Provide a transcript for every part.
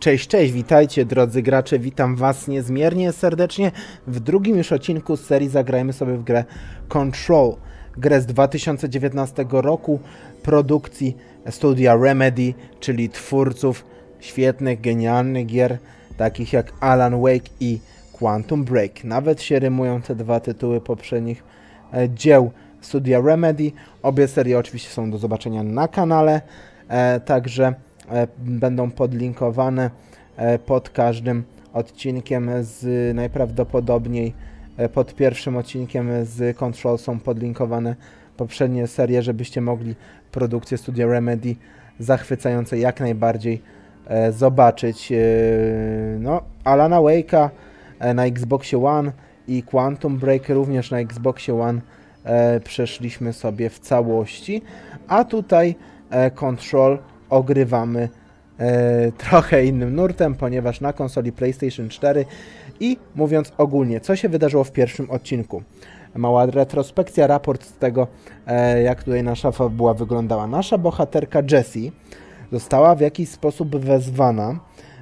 Cześć, cześć, witajcie drodzy gracze, witam was niezmiernie serdecznie w drugim już odcinku z serii Zagrajmy sobie w grę Control. Grę z 2019 roku, produkcji studia Remedy, czyli twórców świetnych, genialnych gier, takich jak Alan Wake i Quantum Break. Nawet się rymują te dwa tytuły poprzednich dzieł studia Remedy. Obie serie oczywiście są do zobaczenia na kanale, także będą podlinkowane pod każdym odcinkiem najprawdopodobniej pod pierwszym odcinkiem z Control są podlinkowane poprzednie serie, żebyście mogli produkcję studia Remedy zachwycające jak najbardziej zobaczyć. No, Alana Wake'a na Xboxie One i Quantum Break również na Xboxie One przeszliśmy sobie w całości, a tutaj Control ogrywamy trochę innym nurtem, ponieważ na konsoli PlayStation 4 i mówiąc ogólnie, co się wydarzyło w pierwszym odcinku. Mała retrospekcja, raport z tego, jak tutaj nasza fabuła wyglądała. Nasza bohaterka Jessie została w jakiś sposób wezwana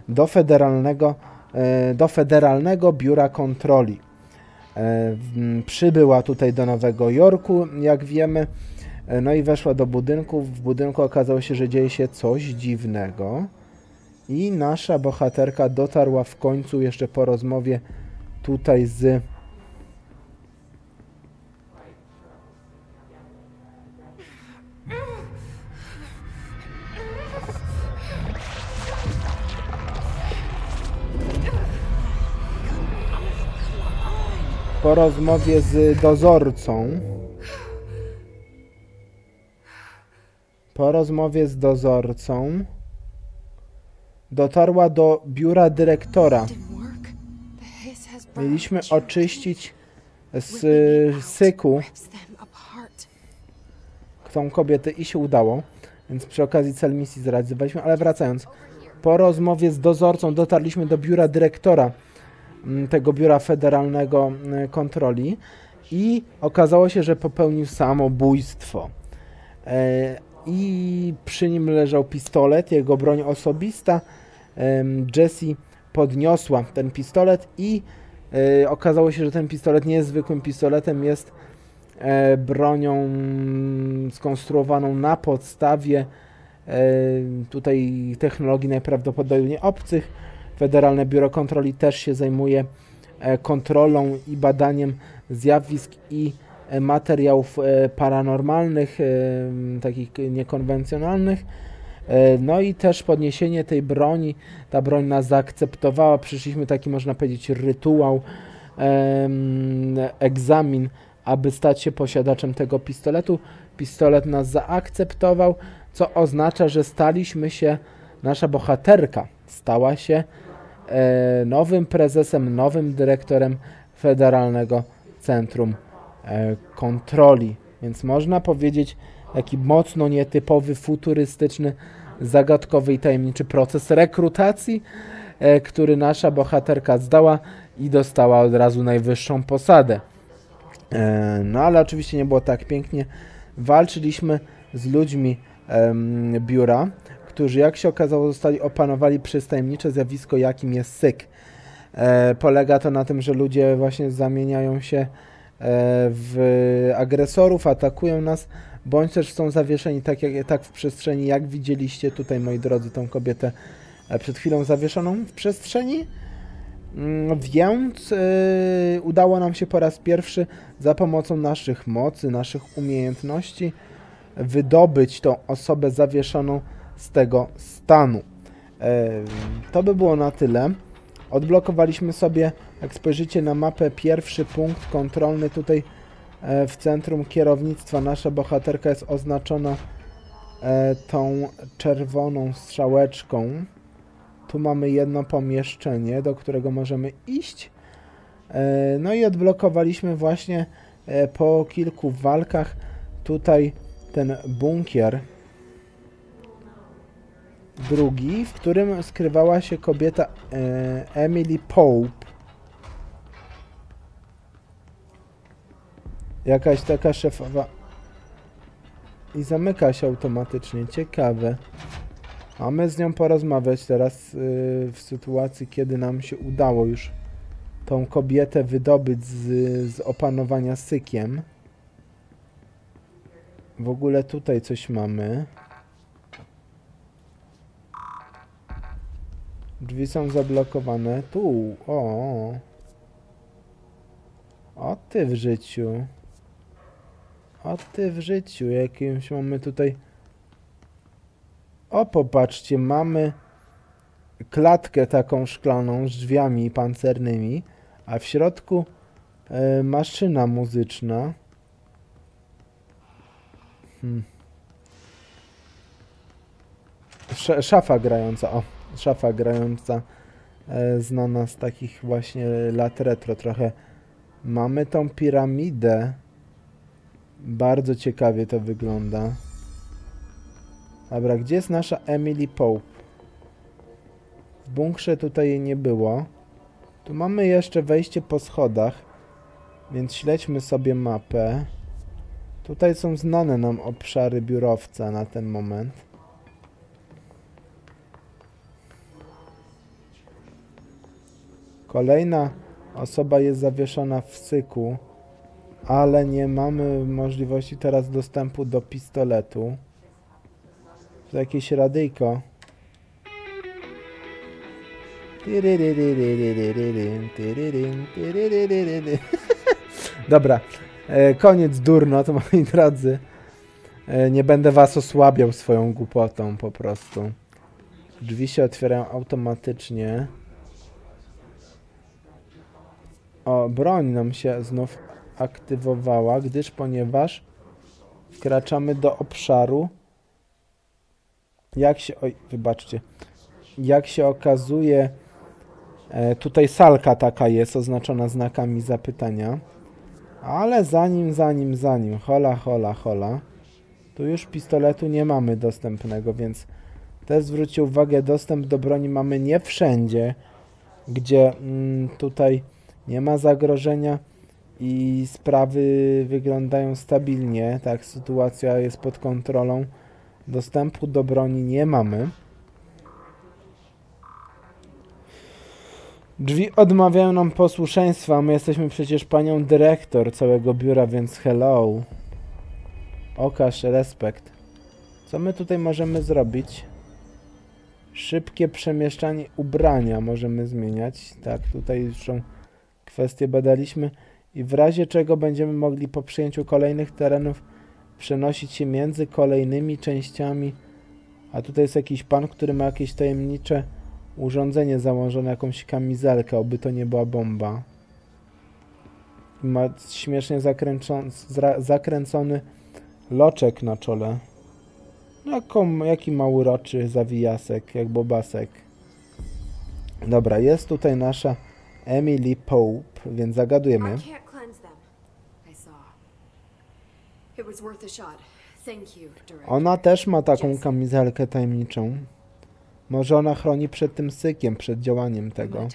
do Federalnego Biura Kontroli. Przybyła tutaj do Nowego Jorku, jak wiemy, no i weszła do budynku. W budynku okazało się, że dzieje się coś dziwnego i nasza bohaterka dotarła w końcu jeszcze po rozmowie tutaj z dozorcą. Po rozmowie z dozorcą dotarła do biura dyrektora. Mieliśmy oczyścić z syku tą kobietę i się udało, więc przy okazji cel misji zrealizowaliśmy, ale wracając, po rozmowie z dozorcą dotarliśmy do biura dyrektora tego biura federalnego kontroli i okazało się, że popełnił samobójstwo. I przy nim leżał pistolet, jego broń osobista. Jessie podniosła ten pistolet i okazało się, że ten pistolet nie jest zwykłym pistoletem, jest bronią skonstruowaną na podstawie tutaj technologii najprawdopodobniej obcych. Federalne Biuro Kontroli też się zajmuje kontrolą i badaniem zjawisk i materiałów paranormalnych, takich niekonwencjonalnych. No i też podniesienie tej broni, ta broń nas zaakceptowała, przyszliśmy taki, można powiedzieć, rytuał, egzamin, aby stać się posiadaczem tego pistoletu. Pistolet nas zaakceptował, co oznacza, że nasza bohaterka stała się nowym prezesem, nowym dyrektorem Federalnego Centrum Kontroli. Więc można powiedzieć taki mocno nietypowy, futurystyczny, zagadkowy i tajemniczy proces rekrutacji, który nasza bohaterka zdała i dostała od razu najwyższą posadę. No ale oczywiście nie było tak pięknie. Walczyliśmy z ludźmi biura, którzy, jak się okazało, opanowali przez tajemnicze zjawisko, jakim jest syk. Polega to na tym, że ludzie właśnie zamieniają się w agresorów, atakują nas, bądź też są zawieszeni tak w przestrzeni, jak widzieliście tutaj, moi drodzy, tą kobietę przed chwilą zawieszoną w przestrzeni. Więc udało nam się po raz pierwszy za pomocą naszych mocy, naszych umiejętności wydobyć tą osobę zawieszoną z tego stanu. To by było na tyle. Odblokowaliśmy sobie, jak spojrzycie na mapę, pierwszy punkt kontrolny tutaj w centrum kierownictwa. Nasza bohaterka jest oznaczona tą czerwoną strzałeczką. Tu mamy jedno pomieszczenie, do którego możemy iść. No i odblokowaliśmy właśnie po kilku walkach tutaj ten bunkier drugi, w którym skrywała się kobieta Emily Pope. Jakaś taka szefowa. I zamyka się automatycznie. Ciekawe. Mamy z nią porozmawiać teraz w sytuacji, kiedy nam się udało już tą kobietę wydobyć z opanowania sykiem. W ogóle tutaj coś mamy. Drzwi są zablokowane. Tu, o. O ty w życiu. O ty w życiu. Jakimś mamy tutaj... O, popatrzcie, mamy klatkę taką szklaną z drzwiami pancernymi, a w środku maszyna muzyczna. Szafa grająca, o, szafa grająca, znana z takich właśnie lat retro trochę. Mamy tą piramidę. Bardzo ciekawie to wygląda. Dobra, gdzie jest nasza Emily Pope? W bunkrze tutaj jej nie było. Tu mamy jeszcze wejście po schodach, więc śledźmy sobie mapę. Tutaj są znane nam obszary biurowca na ten moment. Kolejna osoba jest zawieszona w syku, ale nie mamy możliwości teraz dostępu do pistoletu. To jakieś radyjko. Dobra, koniec durnot, moi drodzy. Nie będę was osłabiał swoją głupotą po prostu. Drzwi się otwierają automatycznie. O, broń nam się znów aktywowała, ponieważ wkraczamy do obszaru. Oj, wybaczcie. Jak się okazuje, tutaj salka taka jest oznaczona znakami zapytania. Ale zanim, hola. Tu już pistoletu nie mamy dostępnego, więc też zwróćcie uwagę, dostęp do broni mamy nie wszędzie, gdzie tutaj nie ma zagrożenia i sprawy wyglądają stabilnie, tak, sytuacja jest pod kontrolą. Dostępu do broni nie mamy. Drzwi odmawiają nam posłuszeństwa, my jesteśmy przecież panią dyrektor całego biura, więc hello. Okaż respekt. Co my tutaj możemy zrobić? Szybkie przemieszczanie ubrania możemy zmieniać. Tak, tutaj już kwestie badaliśmy. I w razie czego będziemy mogli po przyjęciu kolejnych terenów przenosić się między kolejnymi częściami. A tutaj jest jakiś pan, który ma jakieś tajemnicze urządzenie założone, jakąś kamizelkę, oby to nie była bomba. I ma śmiesznie zakręcony loczek na czole. Jaki mauroczy zawijasek, jak bobasek. Dobra, jest tutaj nasza Emily Pope, więc zagadujemy. Ona też ma taką kamizelkę tajemniczą. Może ona chroni przed tym sykiem, przed działaniem tego.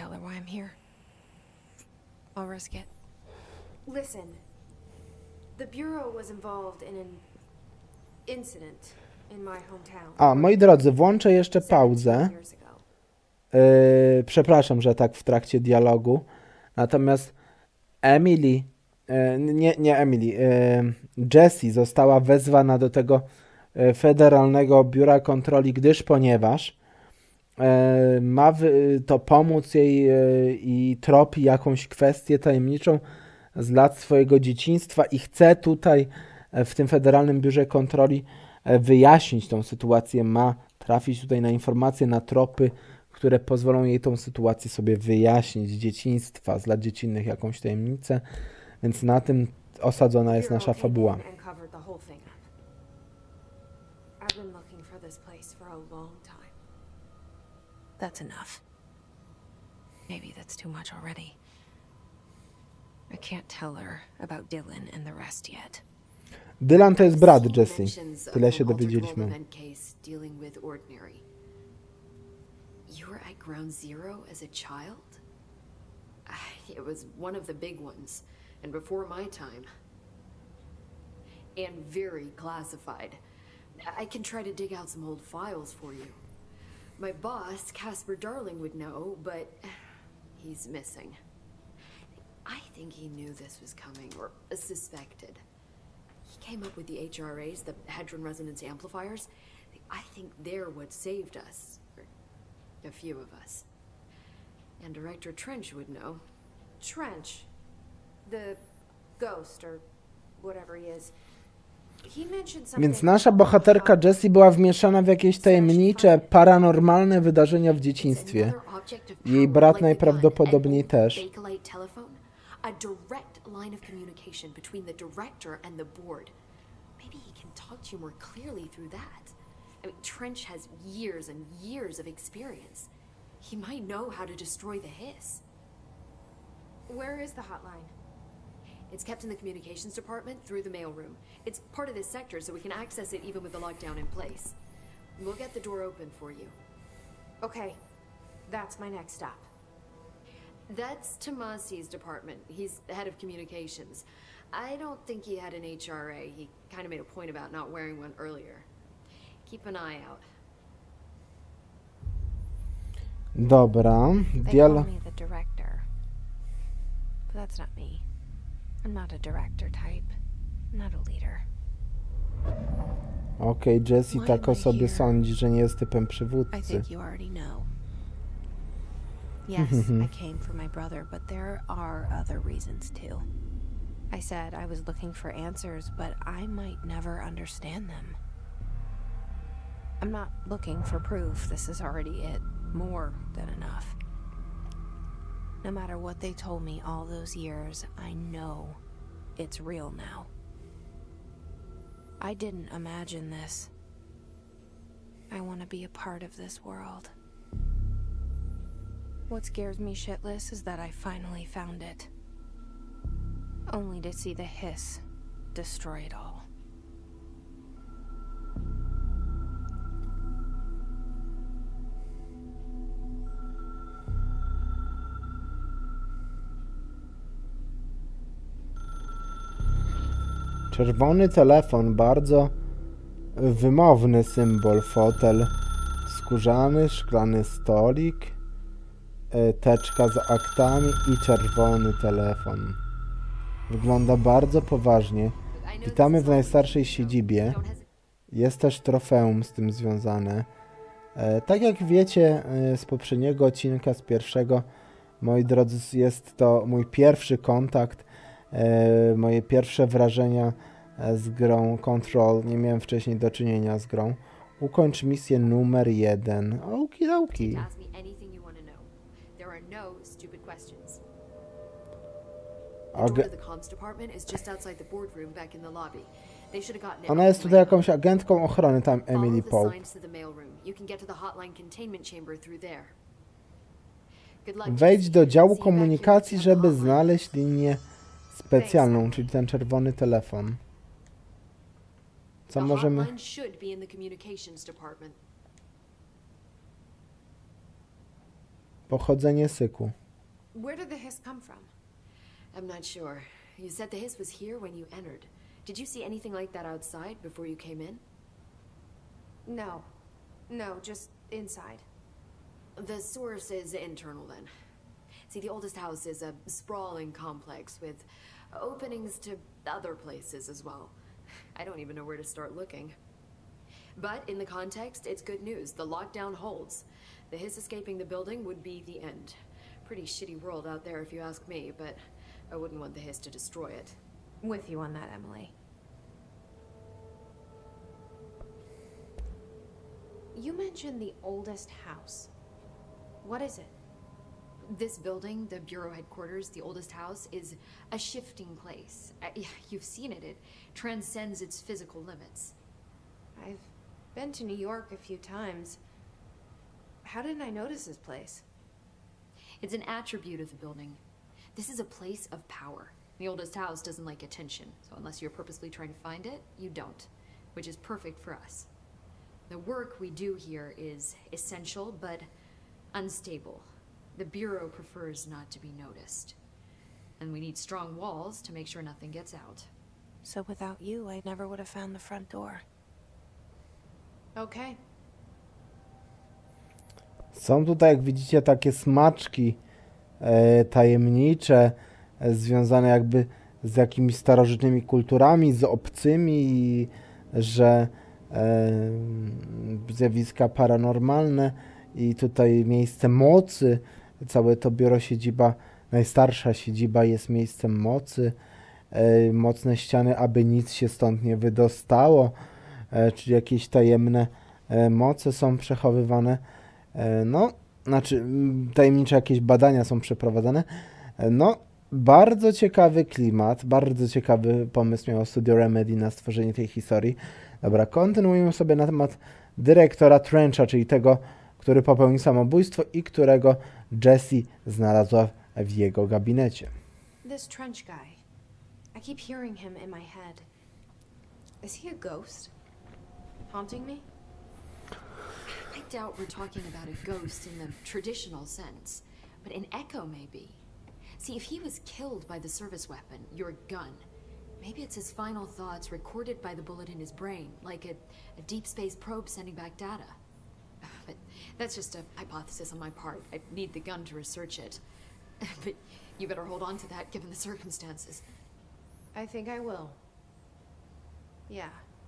Listen, the bureau was involved in an incident in my hometown. A, moi drodzy, włączę jeszcze pauzę. Przepraszam, że tak w trakcie dialogu. Natomiast Emily, nie Emily, Jessie została wezwana do tego Federalnego Biura Kontroli, ponieważ ma to pomóc jej i tropi jakąś kwestię tajemniczą z lat swojego dzieciństwa i chce tutaj w tym Federalnym Biurze Kontroli wyjaśnić tą sytuację. Ma trafić tutaj na informacje, na tropy, które pozwolą jej tą sytuację sobie wyjaśnić z dzieciństwa, z lat dziecinnych, jakąś tajemnicę. Więc na tym osadzona jest nasza fabuła. That's enough. Maybe that's too much already. I can't tell her about Dylan and the rest yet. Dylan to jest brat Jessie. Tyle się dowiedzieliśmy. You were at Ground Zero as a child? It was one of the big ones, and before my time. And very classified. I can try to dig out some old files for you. My boss, Casper Darling, would know, but he's missing. I think he knew this was coming, or suspected. He came up with the HRAs, the Hadron Resonance Amplifiers. I think they're what saved us. Or a few of us. And Director Trench would know. Trench. The ghost, or whatever he is. He mentioned something. Więc nasza bohaterka Jessie była wmieszana w jakieś tajemnicze, paranormalne wydarzenia w dzieciństwie. Jej brat najprawdopodobniej też. A direct line of communication between the director and the board. Maybe he can talk to you more clearly through that. I mean, Trench has years and years of experience. He might know how to destroy the hiss. Where is the hotline? It's kept in the communications department through the mailroom. It's part of this sector, so we can access it even with the lockdown in place. We'll get the door open for you. Okay, that's my next stop. That's Tomasi's department. He's the head of communications. I don't think he had an HRA. He kind of made a point about not wearing one earlier. Keep an eye out. Dobra, They call me the director. But that's not me. I'm not a director type. I'm not a leader. Okej, Jessie Why tak am o I sobie here? sądzi, że nie jest typem I przywódcy. think you already know. Yes, I came for my brother, but there are other reasons too. I said I was looking for answers, but I might never understand them. I'm not looking for proof. This is already it. More than enough. No matter what they told me all those years, I know it's real now. I didn't imagine this. I want to be a part of this world. What scares me shitless is that I finally found it. Only to see the hiss destroy it all. Czerwony telefon, bardzo wymowny symbol, fotel skórzany, szklany stolik, teczka z aktami i czerwony telefon. Wygląda bardzo poważnie. Witamy w najstarszej siedzibie. Jest też trofeum z tym związane. Tak jak wiecie z poprzedniego odcinka, z pierwszego, moi drodzy, jest to mój pierwszy kontakt, moje pierwsze wrażenia z grą Control. Nie miałem wcześniej do czynienia z grą. Ukończ misję numer 1. Okidoki. Ona jest tutaj jakąś agentką ochrony, tam Emily Pope. Wejdź do działu komunikacji, żeby znaleźć linię specjalną, czyli ten czerwony telefon. Co możemy... Pochodzenie syku. Where did the hiss come from? I'm not sure. You said the hiss was here when you entered. Did you see anything like that outside before you came in? No. No, just inside. The source is internal then. See, the oldest house is a sprawling complex with openings to other places as well. I don't even know where to start looking. But in the context, it's good news. The lockdown holds. The hiss escaping the building would be the end. Pretty shitty world out there if you ask me, but I wouldn't want the hiss to destroy it. With you on that, Emily. You mentioned the oldest house. What is it? This building, the Bureau headquarters, the oldest house, is a shifting place. You've seen it. It transcends its physical limits. I've been to New York a few times. How didn't I notice this place? It's an attribute of the building. This is a place of power. The oldest house doesn't like attention, so unless you're purposely trying to find it, you don't, which is perfect for us. The work we do here is essential, but unstable. The Bureau prefers not to be noticed. And we need strong walls to make sure nothing gets out. So without you, I never would have found the front door. Okay. Są tutaj, jak widzicie, takie smaczki tajemnicze, związane jakby z jakimiś starożytnymi kulturami, z obcymi, i że zjawiska paranormalne i tutaj miejsce mocy, całe to biuro siedziba, najstarsza siedziba jest miejscem mocy, mocne ściany, aby nic się stąd nie wydostało, czyli jakieś tajemne moce są przechowywane, no, znaczy tajemnicze jakieś badania są przeprowadzane, no, bardzo ciekawy klimat, bardzo ciekawy pomysł miało Studio Remedy na stworzenie tej historii. Dobra, kontynuujemy sobie na temat dyrektora Trencha, czyli tego, który popełnił samobójstwo i którego Jessie znalazła w jego gabinecie. This Trench guy. I keep hearing him in my head. Is he a ghost? Haunting me? I doubt we're talking about a ghost in the traditional sense, but an echo maybe. See, if he was killed by the service weapon, your gun, maybe it's his final thoughts recorded by the bullet in his brain, like a deep space probe sending back data. But that's just a hypothesis on my part. I need the gun to research it. But you better hold on to that given the circumstances. I think I will. Yeah.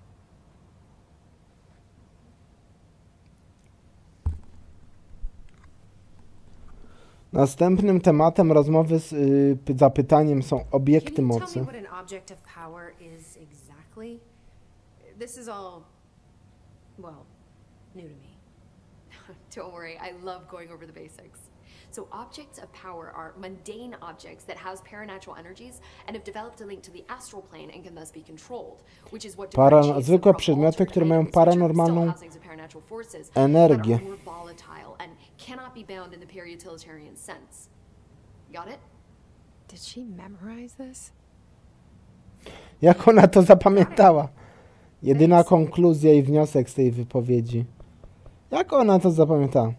Następnym tematem rozmowy z zapytaniem są obiekty Can you mocy. tell me what an object of power is exactly? This is all, well, new to me. Don't worry, I love going over the basics. So objects of power are mundane objects that house paranatural energies and have developed a link to the astral plane and can thus be controlled, which is what differentiates them zwykłe from przedmioty, altered które mają items, which are still paranormalną housings of paranatural forces, energię. but are more volatile and cannot be bound in the pure utilitarian sense. Got it? Did she memorize this? Jak ona to zapamiętała? Jedyna konkluzja i wniosek z tej wypowiedzi. Jak ona to zapamiętała?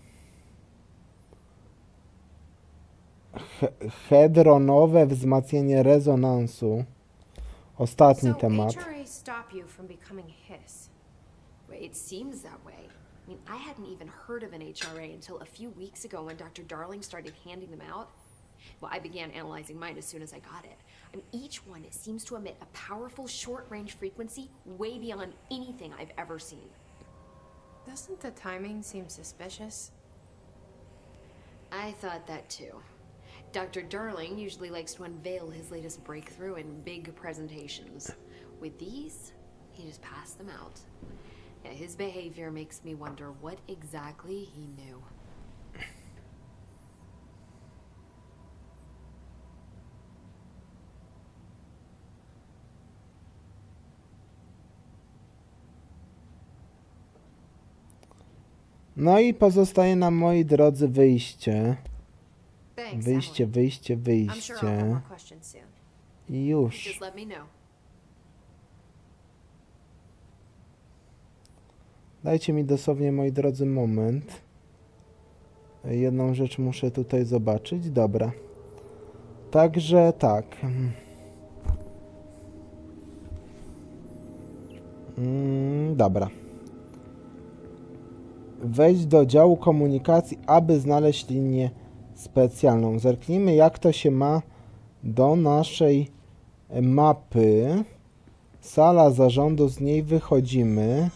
Hedronowe wzmacnianie rezonansu. Ostatni temat. HRA stop you from becoming his. Well, it seems that way. I mean, I hadn't even heard of an HRA until a few weeks ago when Dr. Darling started handing them out. Well, I began analyzing mine as soon as I got it. I mean, each one seems to emit a powerful short-range frequency way beyond anything I've ever seen. Doesn't the timing seem suspicious? I thought that too. Dr. Darling usually likes to unveil his latest breakthrough in big presentations. With these, he just passed them out. Yeah, his behavior makes me wonder what exactly he knew. No i pozostaje nam, moi drodzy, wyjście. Thanks, Wyjście, Emily. wyjście, I'm sure I'll have wyjście. more questions soon. I już. Just let me know. Dajcie mi dosłownie, moi drodzy, moment. Jedną rzecz muszę tutaj zobaczyć. Dobra. Także tak. Dobra. Wejdź do działu komunikacji, aby znaleźć linię specjalną. Zerknijmy, jak to się ma do naszej mapy. Sala zarządu, z niej wychodzimy.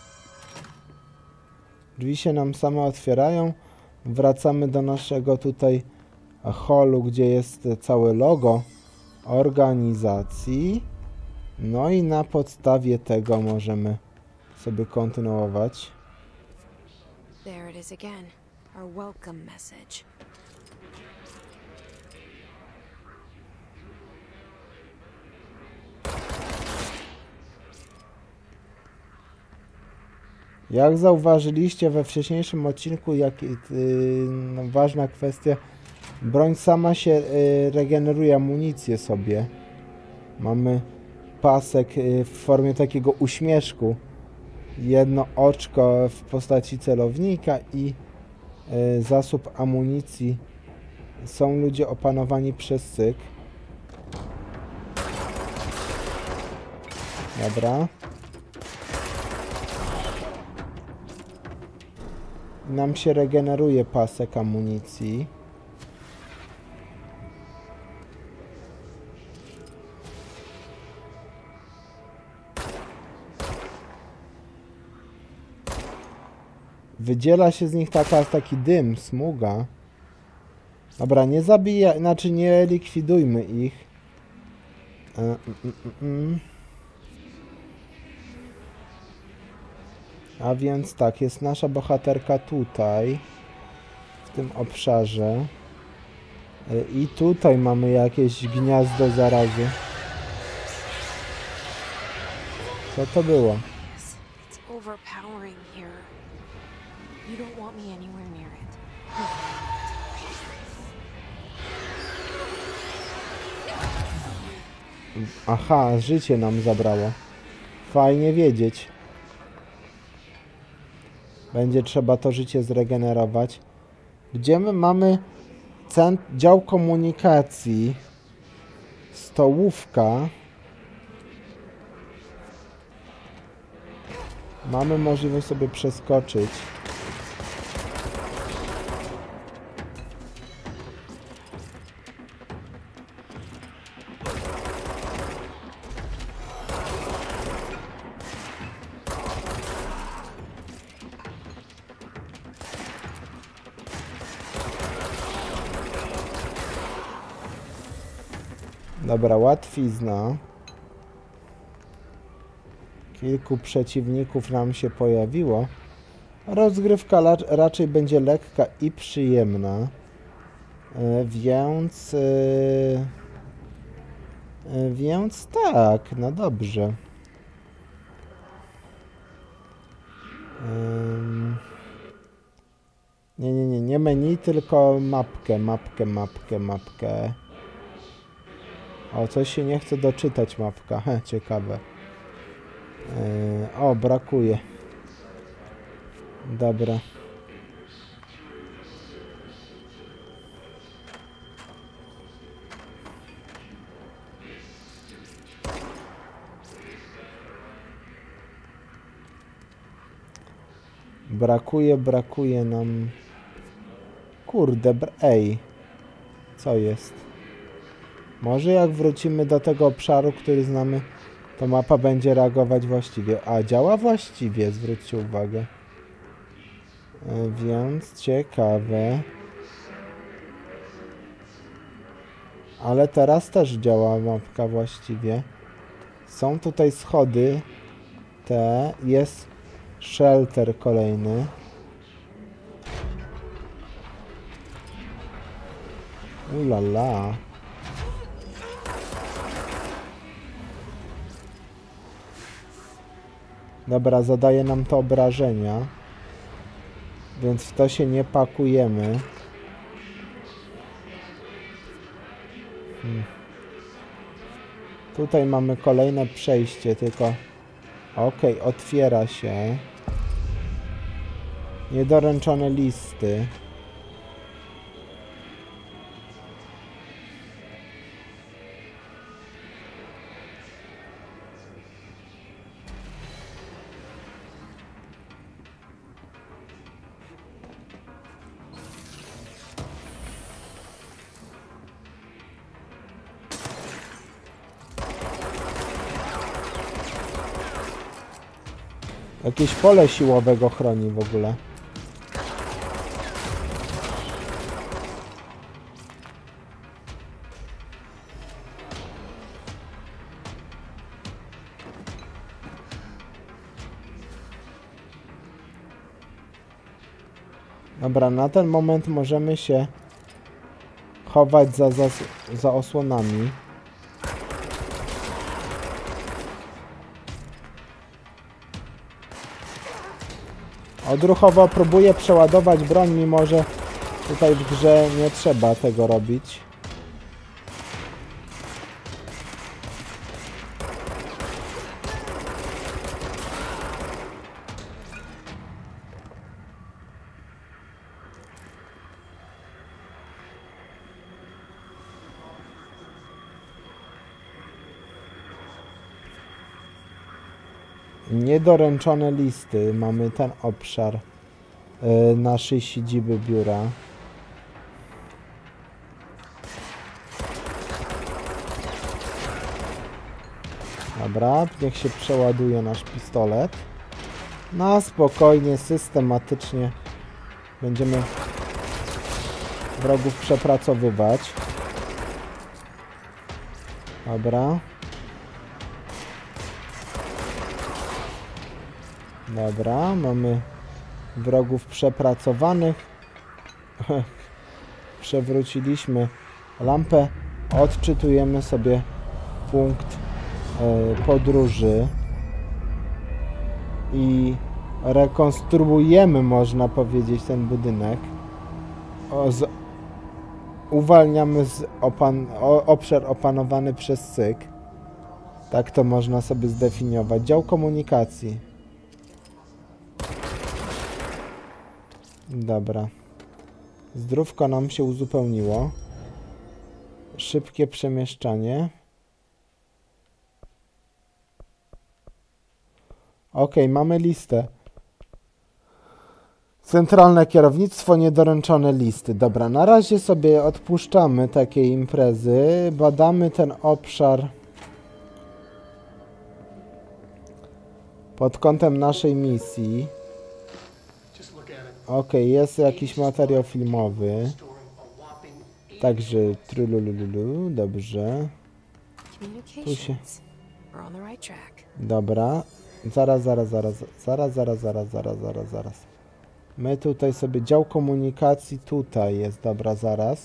Drzwi się nam same otwierają. Wracamy do naszego tutaj holu, gdzie jest całe logo organizacji. No i na podstawie tego możemy sobie kontynuować. There it is again. Our welcome message. Jak zauważyliście we wcześniejszym odcinku, no, ważna kwestia, broń sama się regeneruje amunicję sobie. Mamy pasek w formie takiego uśmieszku, jedno oczko w postaci celownika i zasób amunicji. Są ludzie opanowani przez syk. Dobra. nam się regeneruje pasek amunicji. Wydziela się z nich taki dym, smuga. Dobra, nie zabijaj, znaczy nie likwidujmy ich. A więc tak, jest nasza bohaterka tutaj, w tym obszarze. I tutaj mamy jakieś gniazdo zarazy. Co to było? It's overpowering here. You don't want me anywhere near it. Aha, życie nam zabrało. Fajnie wiedzieć. Będzie trzeba to życie zregenerować. Gdzie my mamy dział komunikacji? Stołówka. Mamy możliwość sobie przeskoczyć. Dobra, łatwizna. Kilku przeciwników nam się pojawiło. Rozgrywka raczej będzie lekka i przyjemna. Więc tak, no dobrze. Nie menu, tylko mapkę. O, coś się nie chce doczytać mapka. Ciekawe. O, brakuje. Dobra. Brakuje nam... Kurde, ej. Co jest? Może jak wrócimy do tego obszaru, który znamy, to mapa będzie reagować właściwie. A, działa właściwie, zwróćcie uwagę. Więc ciekawe. Ale teraz też działa mapka właściwie. Są tutaj schody. Jest shelter kolejny. Ulala. Dobra, zadaje nam to obrażenia. Więc w to się nie pakujemy. Tutaj mamy kolejne przejście, tylko... Okej, otwiera się. Niedoręczone listy. Jakieś pole siłowego chroni w ogóle. Dobra, na ten moment możemy się chować za osłonami. Odruchowo próbuję przeładować broń, mimo że tutaj w grze nie trzeba tego robić. Niedoręczone listy. Mamy ten obszar. naszej siedziby biura. Dobra, niech się przeładuje nasz pistolet. Na spokojnie, systematycznie będziemy wrogów przepracowywać. Dobra. Dobra, mamy wrogów przepracowanych. Przewróciliśmy lampę. Odczytujemy sobie punkt podróży i rekonstruujemy, można powiedzieć, ten budynek. Uwalniamy obszar opanowany przez CYK. Tak to można sobie zdefiniować. Dział komunikacji. Dobra. Zdrówko nam się uzupełniło. Szybkie przemieszczanie. Ok, mamy listę. Centralne kierownictwo, niedoręczone listy. Dobra, na razie sobie odpuszczamy takie imprezy. Badamy ten obszar pod kątem naszej misji. Ok, jest jakiś materiał filmowy. Także trulululu, dobrze. Tu się... Dobra. Zaraz. My tutaj sobie dział komunikacji tutaj jest, dobra, zaraz.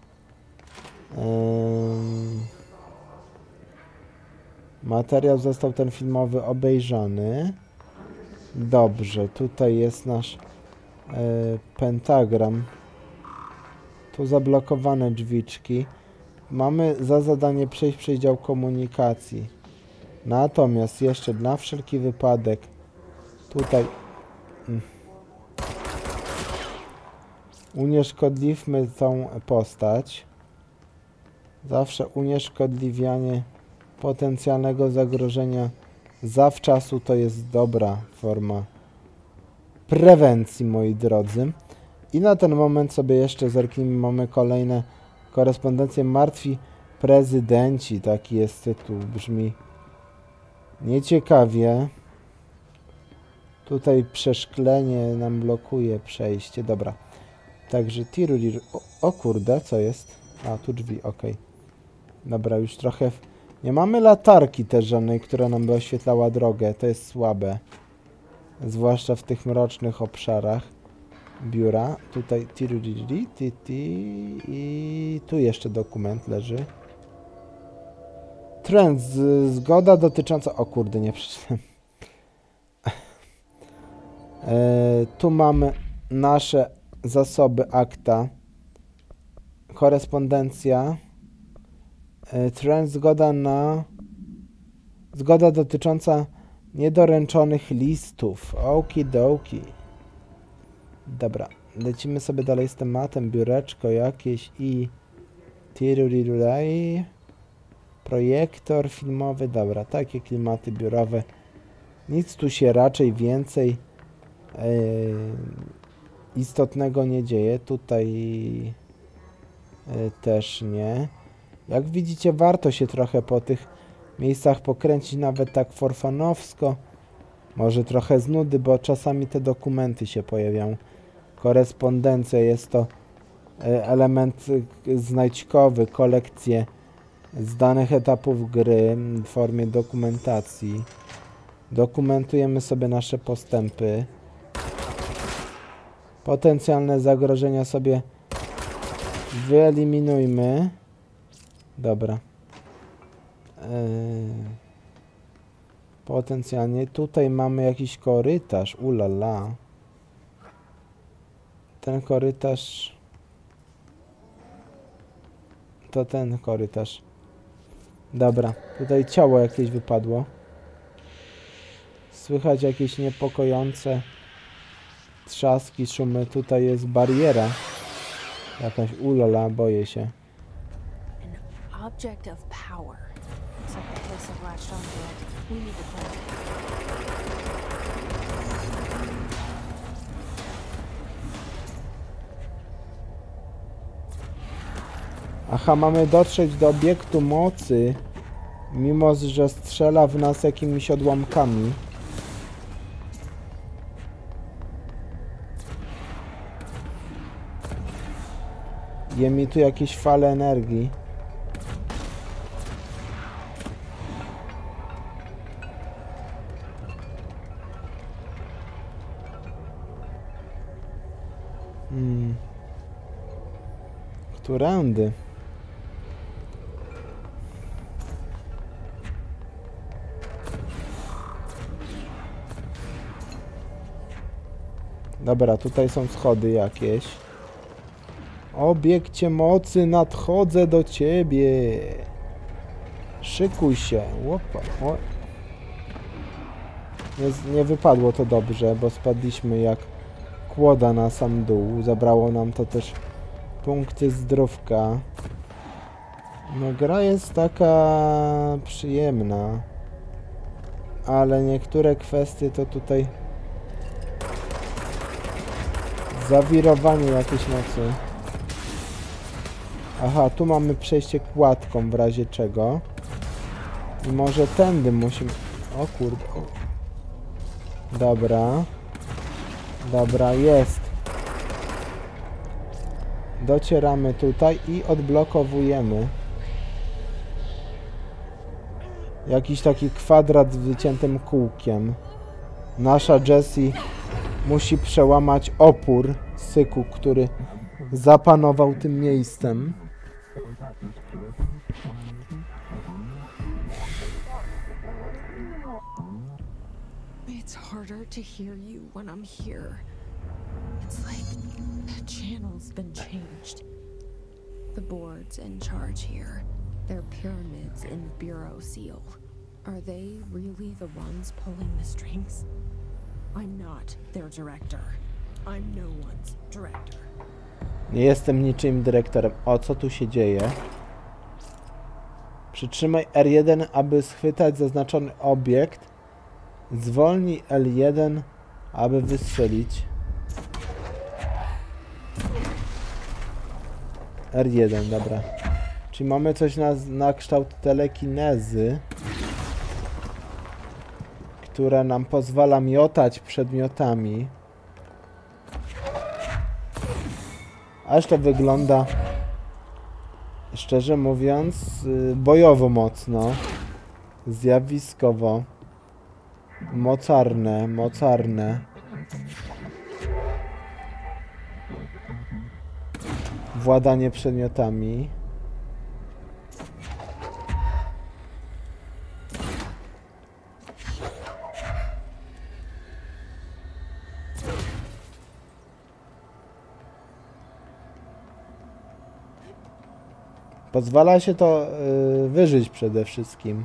Materiał został ten filmowy obejrzany. Dobrze, tutaj jest nasz pentagram. Tu zablokowane drzwiczki. Mamy za zadanie przejść przez dział komunikacji. Natomiast jeszcze na wszelki wypadek tutaj unieszkodliwmy tą postać. Zawsze unieszkodliwianie potencjalnego zagrożenia zawczasu to jest dobra forma prewencji, moi drodzy. I na ten moment sobie jeszcze zerknijmy, mamy kolejne korespondencje. Martwi prezydenci, taki jest tytuł, brzmi nieciekawie. Tutaj przeszklenie nam blokuje przejście, dobra. Także tiruliru. O kurde, co jest? A, tu drzwi, ok. Dobra, już trochę... Nie mamy latarki też żadnej, która nam by oświetlała drogę, to jest słabe. Zwłaszcza w tych mrocznych obszarach biura. Tutaj i tu jeszcze dokument leży. Trend, zgoda dotycząca... O kurde, nie przeczytałem. Tu mamy nasze zasoby akta. Korespondencja. Trend, zgoda dotycząca niedoręczonych listów. Okidoki. Dobra, lecimy sobie dalej z tematem. Biureczko jakieś i tirurirulai. Projektor filmowy. Dobra, takie klimaty biurowe. Nic tu się raczej więcej istotnego nie dzieje. Tutaj też nie. Jak widzicie, warto się trochę po tych miejscach pokręcić, nawet tak forfanowsko. Może trochę z nudy, bo czasami te dokumenty się pojawiają. Korespondencja jest to element znajdźkowy, kolekcje z danych etapów gry w formie dokumentacji. Dokumentujemy sobie nasze postępy. Potencjalne zagrożenia sobie wyeliminujmy. Dobra. Potencjalnie tutaj mamy jakiś korytarz. Ulala. Ten korytarz... To ten korytarz. Dobra. Tutaj ciało jakieś wypadło. Słychać jakieś niepokojące trzaski, szumy. Tutaj jest bariera. Jakaś ulala, boję się. Object of power. Looks like the place have latched onto it. We need to Aha, mamy dotrzeć do obiektu mocy, mimo że strzela w nas jakimiś odłamkami. I emituje jakieś fale energii. Którędy? Dobra, tutaj są schody jakieś. Obiekcie mocy, nadchodzę do ciebie. Szykuj się. Łopa. O. Nie wypadło to dobrze, bo spadliśmy jak kłoda na sam dół. Zabrało nam to też punkty zdrówka. No, gra jest taka przyjemna, ale niektóre kwestie to tutaj zawirowanie jakieś mocy. Aha, tu mamy przejście kładką w razie czego. I może tędy musimy... O kurde. Dobra. Dobra, jest. Docieramy tutaj i odblokowujemy. Jakiś taki kwadrat z wyciętym kółkiem. Nasza Jessie musi przełamać opór syku, który zapanował tym miejscem. It's harder to hear you when I'm here. It's like the channel's been changed. The board's in charge here. They're pyramids in Bureau Seal. Are they really the ones pulling the strings? I'm not their director. I'm no one's director. Nie jestem niczym dyrektorem. O, co tu się dzieje? Przytrzymaj R1, aby schwytać zaznaczony obiekt. Zwolnij L1, aby wystrzelić. R1, dobra. Czyli mamy coś na kształt telekinezy, która nam pozwala miotać przedmiotami. Aż to wygląda, szczerze mówiąc, bojowo mocno, zjawiskowo, mocarne. Władanie przedmiotami. Pozwala się to wyżyć przede wszystkim.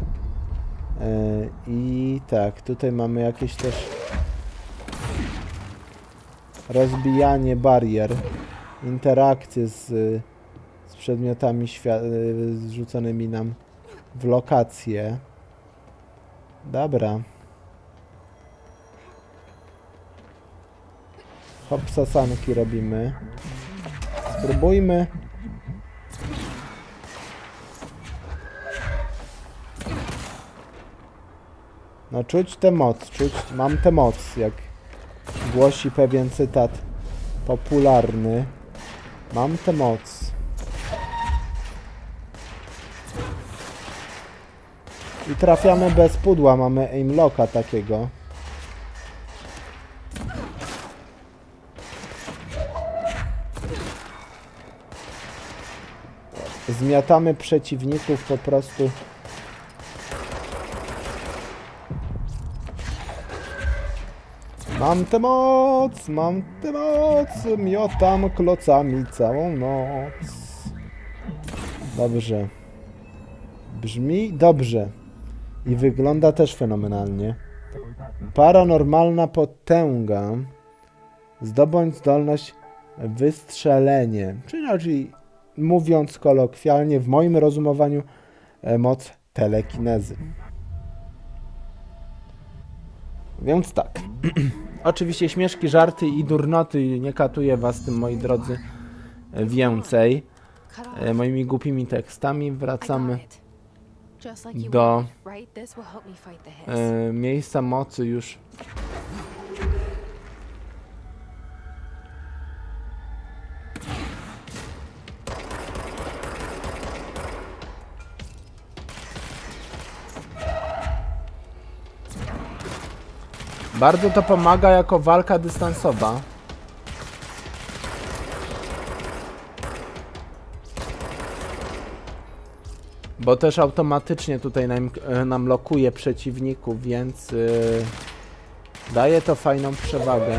I tak, tutaj mamy jakieś też rozbijanie barier, interakcje z przedmiotami zrzuconymi nam w lokację. Dobra. Hopsasanki robimy. Spróbujmy. No czuć tę moc, mam tę moc, jak głosi pewien cytat popularny. Mam tę moc. I trafiamy bez pudła, mamy aimlocka takiego. Zmiatamy przeciwników po prostu. Mam tę moc, miotam klocami całą noc. Dobrze. Brzmi dobrze. I wygląda też fenomenalnie. Paranormalna potęga. Zdobądź zdolność wystrzelenie. Czyli mówiąc kolokwialnie, w moim rozumowaniu, moc telekinezy. Więc tak. Oczywiście śmieszki, żarty i durnoty, nie katuję was tym, moi drodzy, więcej. cut off. moimi głupimi tekstami. I got Wracamy it. Just like you do wanted, right? This will help me fight the hiss. miejsca mocy już. Bardzo to pomaga jako walka dystansowa. Bo też automatycznie tutaj nam lokuje przeciwników, więc daje to fajną przewagę.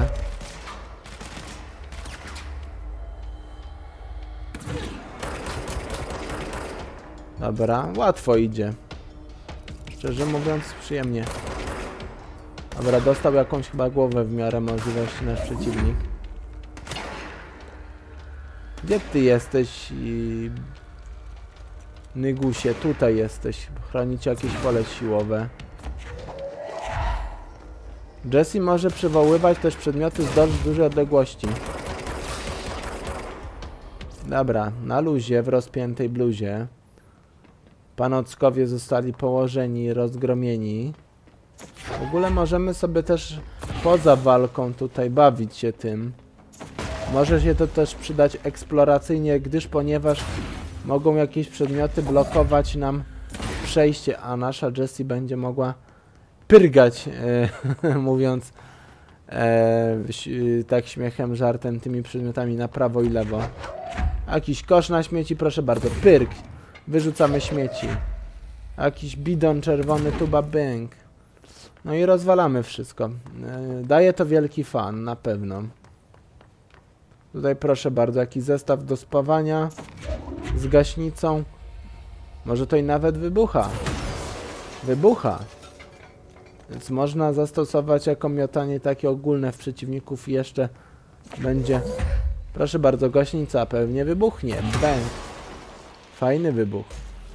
Dobra, łatwo idzie. Szczerze mówiąc, przyjemnie. Dobra, dostał jakąś chyba głowę w miarę możliwości nasz przeciwnik. Gdzie ty jesteś? Nygusie, tutaj jesteś. Chronić jakieś pole siłowe. Jessie może przywoływać też przedmioty z dość dużej odległości. Dobra, na luzie, w rozpiętej bluzie. Panockowie zostali położeni, rozgromieni. W ogóle możemy sobie też poza walką tutaj bawić się tym. Może się to też przydać eksploracyjnie, ponieważ mogą jakieś przedmioty blokować nam przejście, a nasza Jessie będzie mogła pyrgać, mówiąc tak śmiechem, żartem, tymi przedmiotami na prawo i lewo. Jakiś kosz na śmieci, proszę bardzo, pyrg. Wyrzucamy śmieci. Jakiś bidon czerwony, tuba, bęk. No i rozwalamy wszystko. Daje to wielki fan, na pewno. Tutaj proszę bardzo, jakiś zestaw do spawania z gaśnicą. Może to i nawet wybucha. Wybucha. Więc można zastosować jako miotanie takie ogólne w przeciwników i jeszcze będzie... Proszę bardzo, gaśnica pewnie wybuchnie. Bang. Fajny wybuch.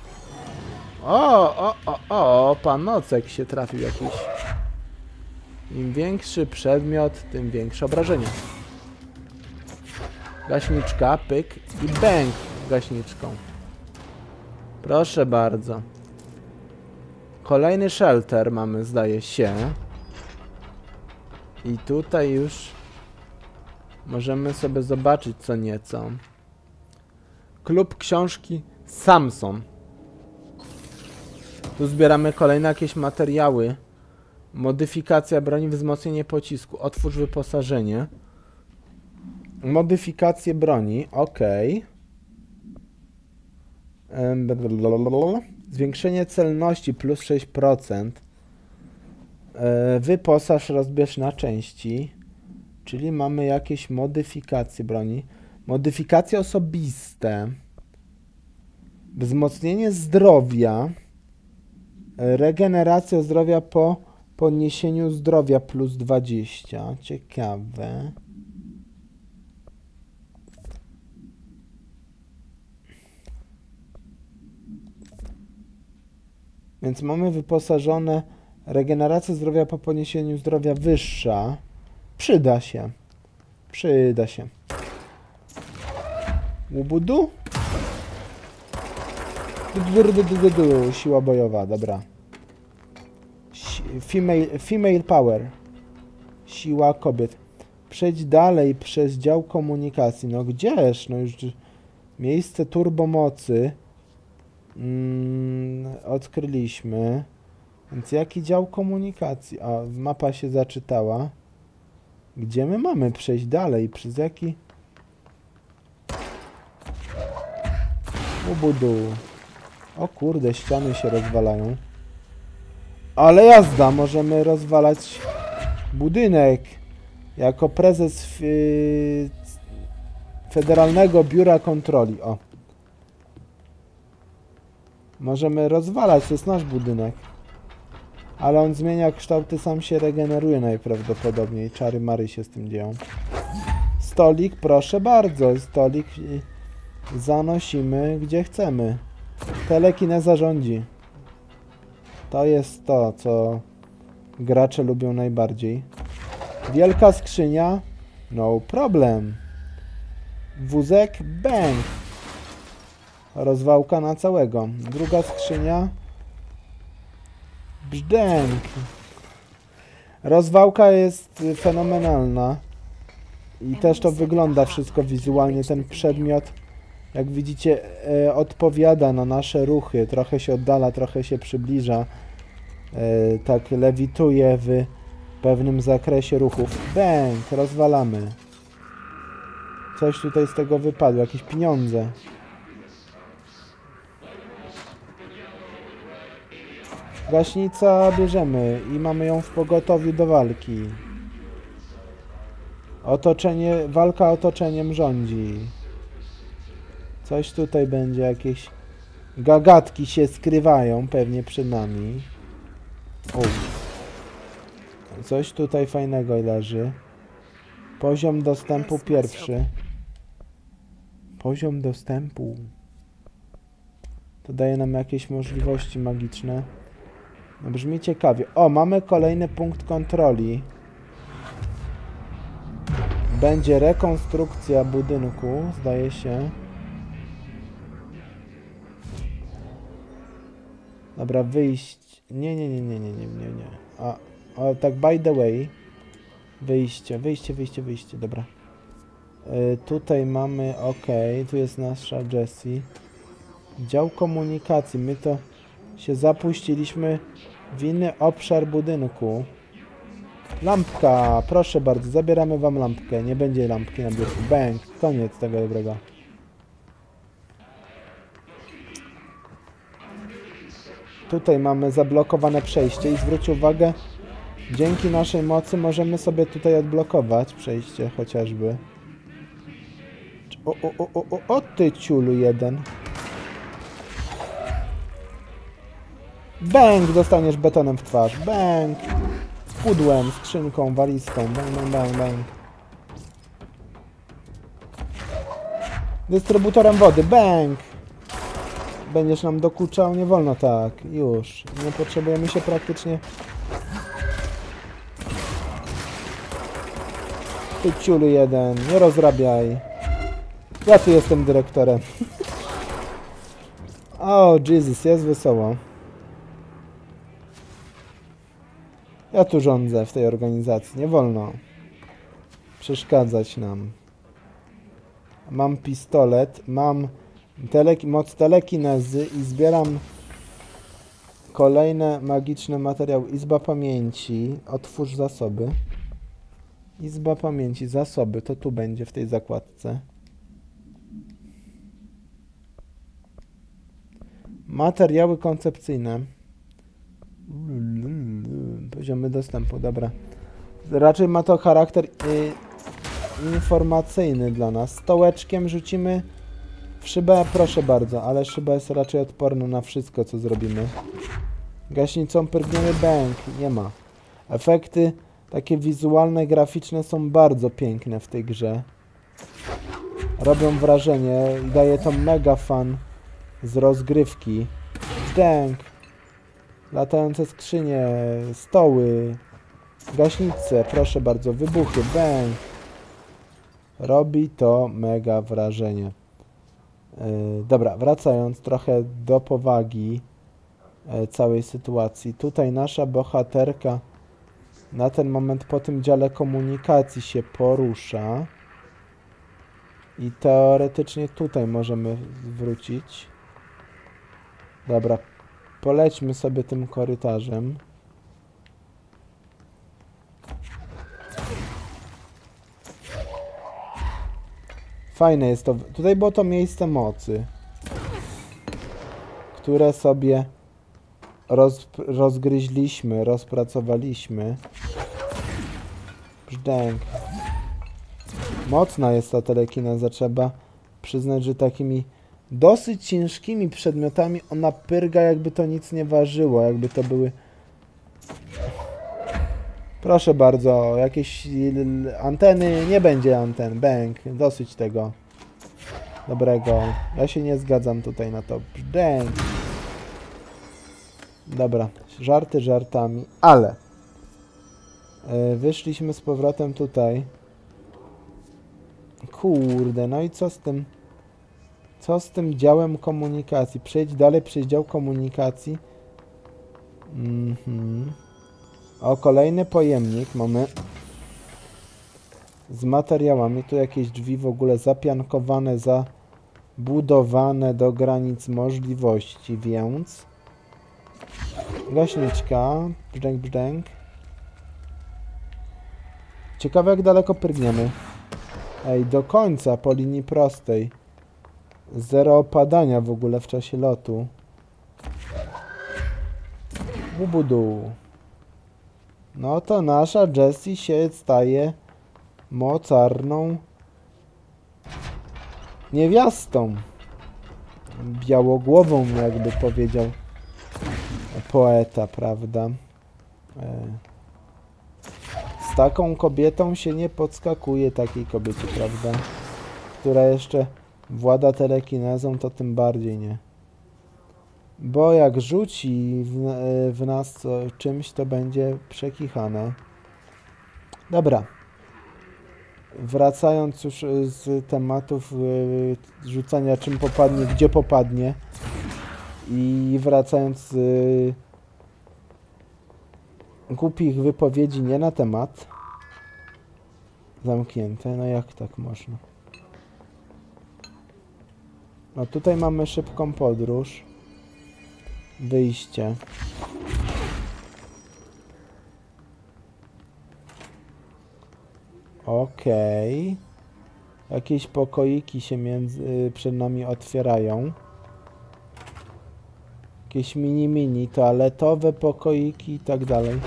O, panocek się trafił jakiś. Im większy przedmiot, tym większe obrażenia. Gaśniczka, pyk i bęk gaśniczką. Proszę bardzo. Kolejny shelter mamy, zdaje się. I tutaj już możemy sobie zobaczyć co nieco. Klub książki Samson. Tu zbieramy kolejne jakieś materiały. Modyfikacja broni, wzmocnienie pocisku. Otwórz wyposażenie. Modyfikacje broni, ok. Zwiększenie celności plus 6%. Wyposaż, rozbierz na części. Czyli mamy jakieś modyfikacje broni. Modyfikacje osobiste. Wzmocnienie zdrowia. Regeneracja zdrowia po podniesieniu zdrowia plus 20. Ciekawe. Więc mamy wyposażone regeneracja zdrowia po podniesieniu zdrowia wyższa. Przyda się. Przyda się. Łubudu? Siła bojowa, dobra. Female power. Siła kobiet. Przejdź dalej przez dział komunikacji. No gdzież? No już miejsce turbomocy. Odkryliśmy. Więc jaki dział komunikacji? A, mapa się zaczytała. Gdzie my mamy przejść dalej? Przez jaki? Ubudu. O kurde, ściany się rozwalają. Ale jazda, możemy rozwalać budynek. Jako prezes Federalnego Biura Kontroli. O. Możemy rozwalać, to jest nasz budynek. Ale on zmienia kształty, sam się regeneruje najprawdopodobniej. Czary mary się z tym dzieją. Stolik, proszę bardzo. Stolik zanosimy gdzie chcemy. Telekineza rządzi. To jest to, co gracze lubią najbardziej. Wielka skrzynia. No problem. Wózek, bang. Rozwałka na całego. Druga skrzynia. Brzdęk. Rozwałka jest fenomenalna. I też to wygląda wszystko wizualnie. Ten przedmiot, jak widzicie, odpowiada na nasze ruchy. Trochę się oddala, trochę się przybliża. Tak lewituje w pewnym zakresie ruchów. Bęk, rozwalamy. Coś tutaj z tego wypadło, jakieś pieniądze. Gaśnica bierzemy i mamy ją w pogotowiu do walki. Otoczenie, walka otoczeniem rządzi. Coś tutaj będzie, jakieś gagatki się skrywają pewnie przed nami. O. Coś tutaj fajnego leży. Poziom dostępu pierwszy. Poziom dostępu. To daje nam jakieś możliwości magiczne. No, brzmi ciekawie. O, mamy kolejny punkt kontroli. Będzie rekonstrukcja budynku, zdaje się. Dobra, wyjść. Nie. A tak, by the way. Wyjście, dobra. Tutaj mamy, ok, tu jest nasza Jessie. Dział komunikacji, my to się zapuściliśmy w inny obszar budynku. Lampka, proszę bardzo, zabieramy wam lampkę, nie będzie lampki na biurku. Bang, koniec tego dobrego. Tutaj mamy zablokowane przejście i zwróć uwagę, dzięki naszej mocy możemy sobie tutaj odblokować przejście chociażby. O ty ciulu jeden. Bang! Dostaniesz betonem w twarz. Bang! Pudłem, skrzynką, walizką. Bang. Dystrybutorem wody. Bang! Będziesz nam dokuczał? Nie wolno tak. Już. Nie potrzebujemy się praktycznie... Ty ciulu jeden. Nie rozrabiaj. Ja tu jestem dyrektorem. O, Jesus, jest wesoło. Ja tu rządzę w tej organizacji. Nie wolno przeszkadzać nam. Mam pistolet, mam moc telekinezy i zbieram kolejne magiczne materiały. Izba pamięci. Otwórz zasoby. Izba pamięci, zasoby. To tu będzie w tej zakładce. Materiały koncepcyjne. Poziomy dostępu, dobra. Raczej ma to charakter informacyjny dla nas. Stołeczkiem rzucimy w szybę, proszę bardzo, ale szyba jest raczej odporna na wszystko, co zrobimy. Gaśnicą pyrgniemy, bang, nie ma. Efekty takie wizualne, graficzne są bardzo piękne w tej grze. Robią wrażenie i daje to mega fan z rozgrywki. Dęk. Latające skrzynie, stoły, gaśnice, proszę bardzo, wybuchy, bang. Robi to mega wrażenie. Dobra, wracając trochę do powagi całej sytuacji. Tutaj nasza bohaterka na ten moment po tym dziale komunikacji się porusza. I teoretycznie tutaj możemy wrócić. Dobra, polećmy sobie tym korytarzem. Fajne jest to. Tutaj było to miejsce mocy, które sobie rozgryźliśmy, rozpracowaliśmy. Brzdęk. Mocna jest ta telekineza, trzeba przyznać, że takimi dosyć ciężkimi przedmiotami ona pyrga, jakby to nic nie ważyło, jakby to były... Proszę bardzo, jakieś anteny, nie będzie anten, bang, dosyć tego dobrego. Ja się nie zgadzam tutaj na to, bang. Dobra, żarty żartami, ale wyszliśmy z powrotem tutaj. Kurde, no i co z tym Co z tym działem komunikacji? Przejdź dalej przez dział komunikacji. O, kolejny pojemnik mamy. Z materiałami. Tu jakieś drzwi w ogóle zapiankowane, zabudowane do granic możliwości, więc... Gaśniczka. Brzdęk, brzdęk. Ciekawe, jak daleko prygniemy. Ej, do końca po linii prostej. Zero opadania w ogóle w czasie lotu. Bubudu. No to nasza Jessie się staje mocarną niewiastą. Białogłową, jakby powiedział poeta, prawda? Z taką kobietą się nie podskakuje, takiej kobiecie, prawda? Która jeszcze włada telekinezą, to tym bardziej nie. Bo jak rzuci w nas czymś, to będzie przekichane. Dobra. Wracając już z tematów rzucania czym popadnie, gdzie popadnie. I wracając z głupich wypowiedzi nie na temat. Zamknięte. No jak tak można? No tutaj mamy szybką podróż. Wyjście. Okej. Jakieś pokoiki się przed nami otwierają. Jakieś mini toaletowe pokoiki i tak dalej.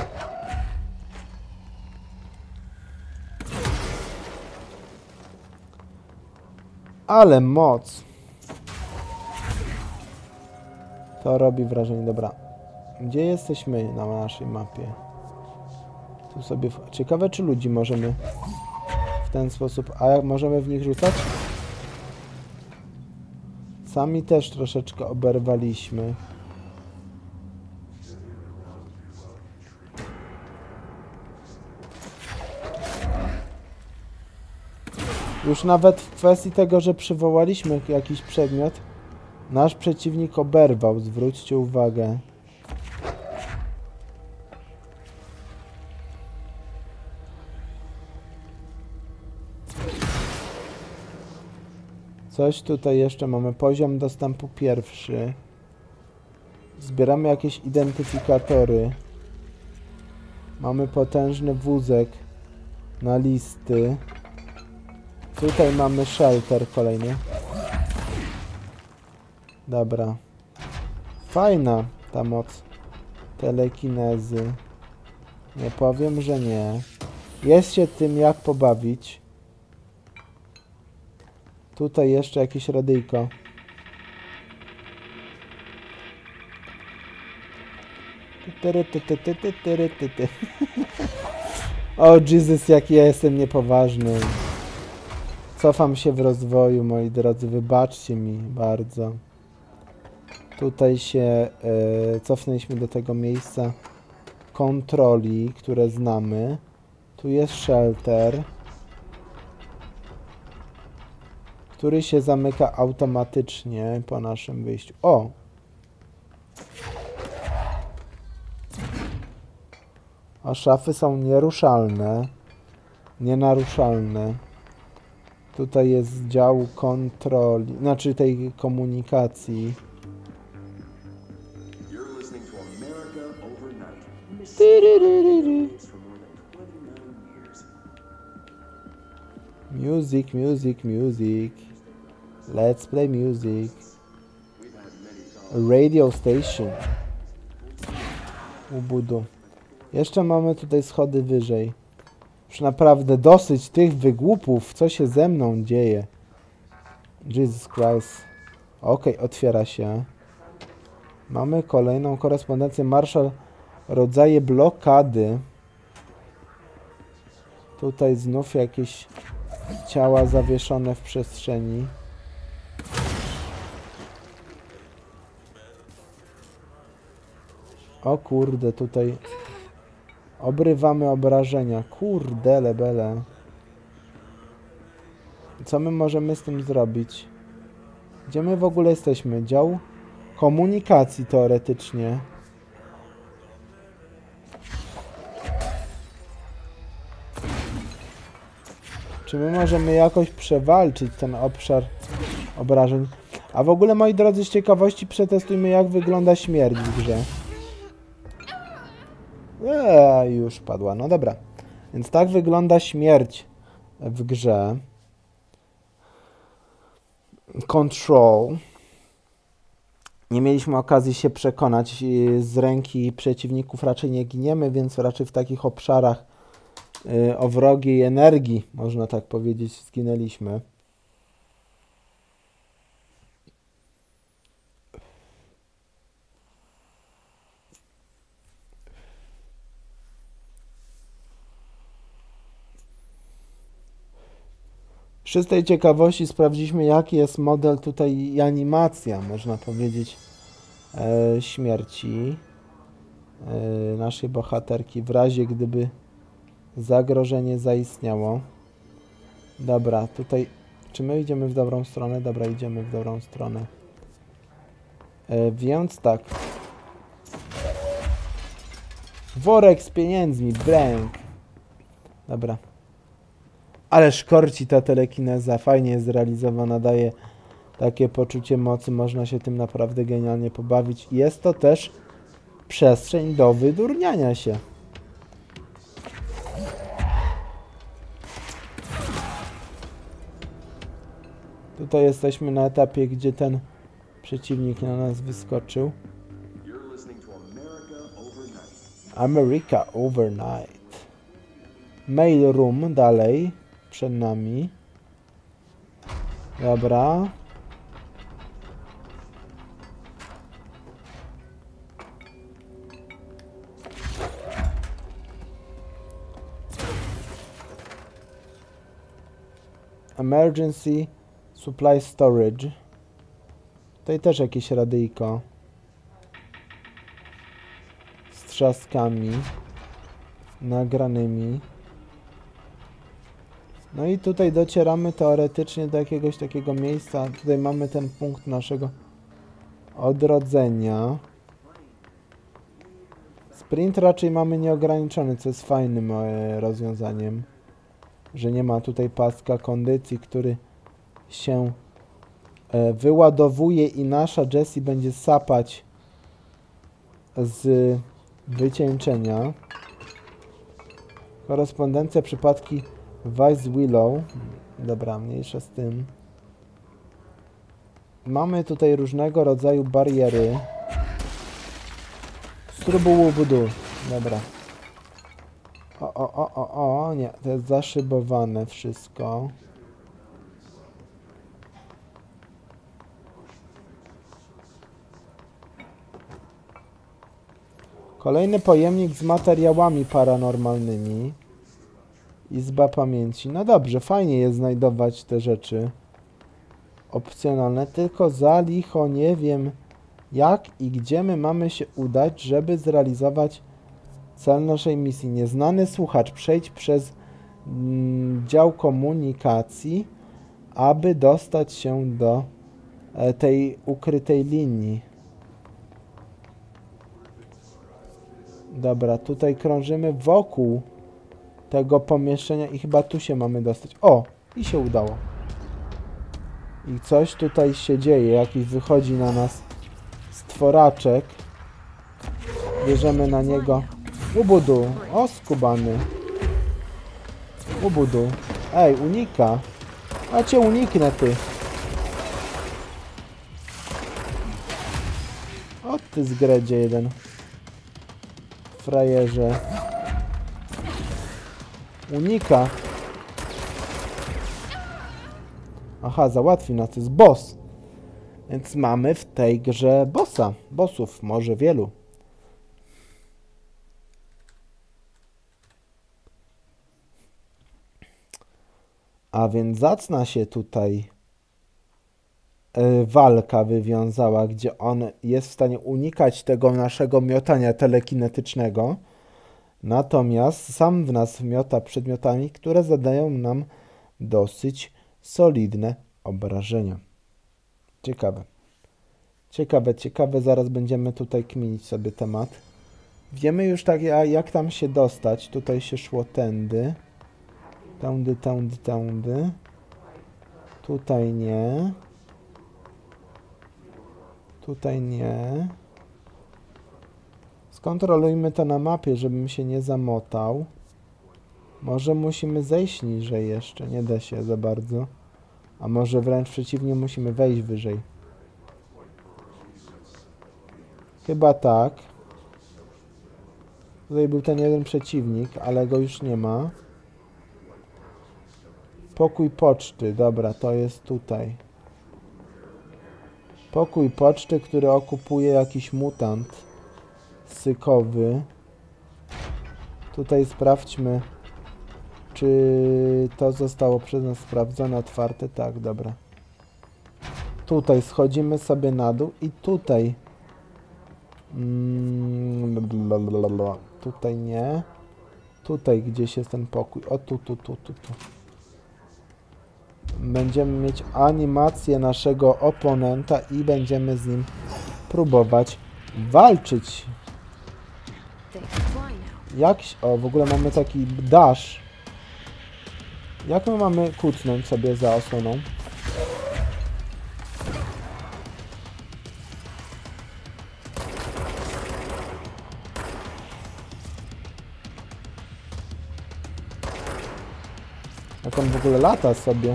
Ale moc. To robi wrażenie. Dobra. Gdzie jesteśmy na naszej mapie? Tu sobie... Ciekawe, czy ludzi możemy w ten sposób... A jak możemy w nich rzucać? Sami też troszeczkę oberwaliśmy. Już nawet w kwestii tego, że przywołaliśmy jakiś przedmiot, nasz przeciwnik oberwał. Zwróćcie uwagę. Coś tutaj jeszcze mamy. Poziom dostępu pierwszy. Zbieramy jakieś identyfikatory. Mamy potężny wózek na listy. Tutaj mamy shelter kolejny. Dobra. Fajna ta moc telekinezy. Nie powiem, że nie. Jest się tym jak pobawić. Tutaj jeszcze jakieś radyjko. O Jezus, jaki ja jestem niepoważny. Cofam się w rozwoju, moi drodzy, wybaczcie mi bardzo. Tutaj się cofnęliśmy do tego miejsca kontroli, które znamy. Tu jest shelter, który się zamyka automatycznie po naszym wyjściu. O! A szafy są nieruszalne, nienaruszalne. Tutaj jest dział kontroli, znaczy tej komunikacji. Music, music, music. Let's play music. Radio station. Ubudu. Jeszcze mamy tutaj schody wyżej. Już naprawdę dosyć tych wygłupów. Co się ze mną dzieje? Jesus Christ. Okej, otwiera się. Mamy kolejną korespondencję. Marszal, rodzaje blokady. Tutaj znów jakieś ciała zawieszone w przestrzeni. O kurde, tutaj obrywamy obrażenia. Kurde, lebele. Co my możemy z tym zrobić? Gdzie my w ogóle jesteśmy? Dział komunikacji teoretycznie. Czy my możemy jakoś przewalczyć ten obszar obrażeń? A w ogóle, moi drodzy, z ciekawości przetestujmy, jak wygląda śmierć w grze. Już padła. No dobra. Więc tak wygląda śmierć w grze. Control. Nie mieliśmy okazji się przekonać. Z ręki przeciwników raczej nie giniemy, więc raczej w takich obszarach o wrogiej energii, można tak powiedzieć, zginęliśmy. Z czystej ciekawości sprawdziliśmy, jaki jest model tutaj i animacja, można powiedzieć, śmierci naszej bohaterki w razie, gdyby zagrożenie zaistniało. Dobra, tutaj... Czy my idziemy w dobrą stronę? Dobra, idziemy w dobrą stronę. Więc tak. Worek z pieniędzmi, blank. Dobra. Ale szkorci ta telekineza, fajnie jest zrealizowana, daje takie poczucie mocy, można się tym naprawdę genialnie pobawić. Jest to też przestrzeń do wydurniania się. Tutaj jesteśmy na etapie, gdzie ten przeciwnik na nas wyskoczył. America Overnight. Mail Room dalej. Przed nami. Dobra. Emergency Supply Storage. Tutaj też jakieś radyjko. Z trzaskami. Nagranymi. No i tutaj docieramy teoretycznie do jakiegoś takiego miejsca. Tutaj mamy ten punkt naszego odrodzenia. Sprint raczej mamy nieograniczony, co jest fajnym rozwiązaniem. Że nie ma tutaj paska kondycji, który się wyładowuje i nasza Jessie będzie sapać z wycieńczenia. Korespondencja, przypadki Vice Willow. Dobra, mniejsza z tym. Mamy tutaj różnego rodzaju bariery. Strubułubudu. Dobra. Nie, to jest zaszybowane wszystko. Kolejny pojemnik z materiałami paranormalnymi. Izba pamięci. No dobrze, fajnie jest znajdować te rzeczy opcjonalne, tylko za licho nie wiem jak i gdzie my mamy się udać, żeby zrealizować cel naszej misji. Nieznany słuchacz, przejdź przez dział komunikacji, aby dostać się do tej ukrytej linii. Dobra, tutaj krążymy wokół tego pomieszczenia i chyba tu się mamy dostać. O! I się udało. I coś tutaj się dzieje. Jakiś wychodzi na nas stworaczek. Bierzemy na niego. Ubudu! O, skubany. Ubudu. Ej, unika. A cię uniknę, ty. O, ty zgredzie jeden. Frajerze. Unika. Aha, załatwi nas, to jest boss. Więc mamy w tej grze bossa. Bossów, może wielu. A więc zacna się tutaj walka wywiązała, gdzie on jest w stanie unikać tego naszego miotania telekinetycznego. Natomiast sam w nas miota przedmiotami, które zadają nam dosyć solidne obrażenia. Ciekawe. Ciekawe. Zaraz będziemy tutaj kminić sobie temat. Wiemy już tak, jak tam się dostać. Tutaj się szło tędy. Tędy. Tutaj nie. Tutaj nie. Skontrolujmy to na mapie, żebym się nie zamotał. Może musimy zejść niżej jeszcze. Nie da się za bardzo. A może wręcz przeciwnie, musimy wejść wyżej. Chyba tak. Tutaj był ten jeden przeciwnik, ale go już nie ma. Pokój poczty. Dobra, to jest tutaj. Pokój poczty, który okupuje jakiś mutant sykowy. Tutaj sprawdźmy, czy to zostało przez nas sprawdzone, otwarte. Tak, dobra. Tutaj schodzimy sobie na dół i tutaj. Tutaj nie. Tutaj gdzieś jest ten pokój. O, tu. Będziemy mieć animację naszego oponenta i będziemy z nim próbować walczyć. O, w ogóle mamy taki dash. Jak my mamy kucnąć sobie za osłoną? Jak on w ogóle lata sobie?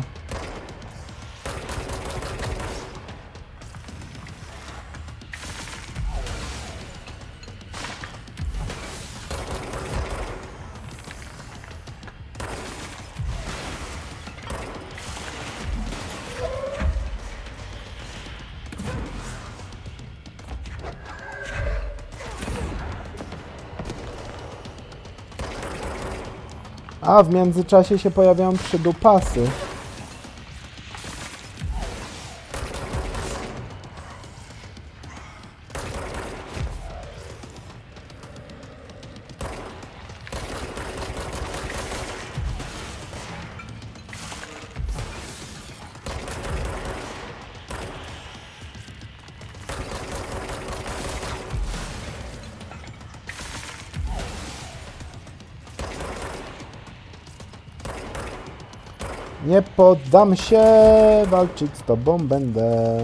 A w międzyczasie się pojawiają przydupasy. Nie poddam się, walczyć z tobą będę.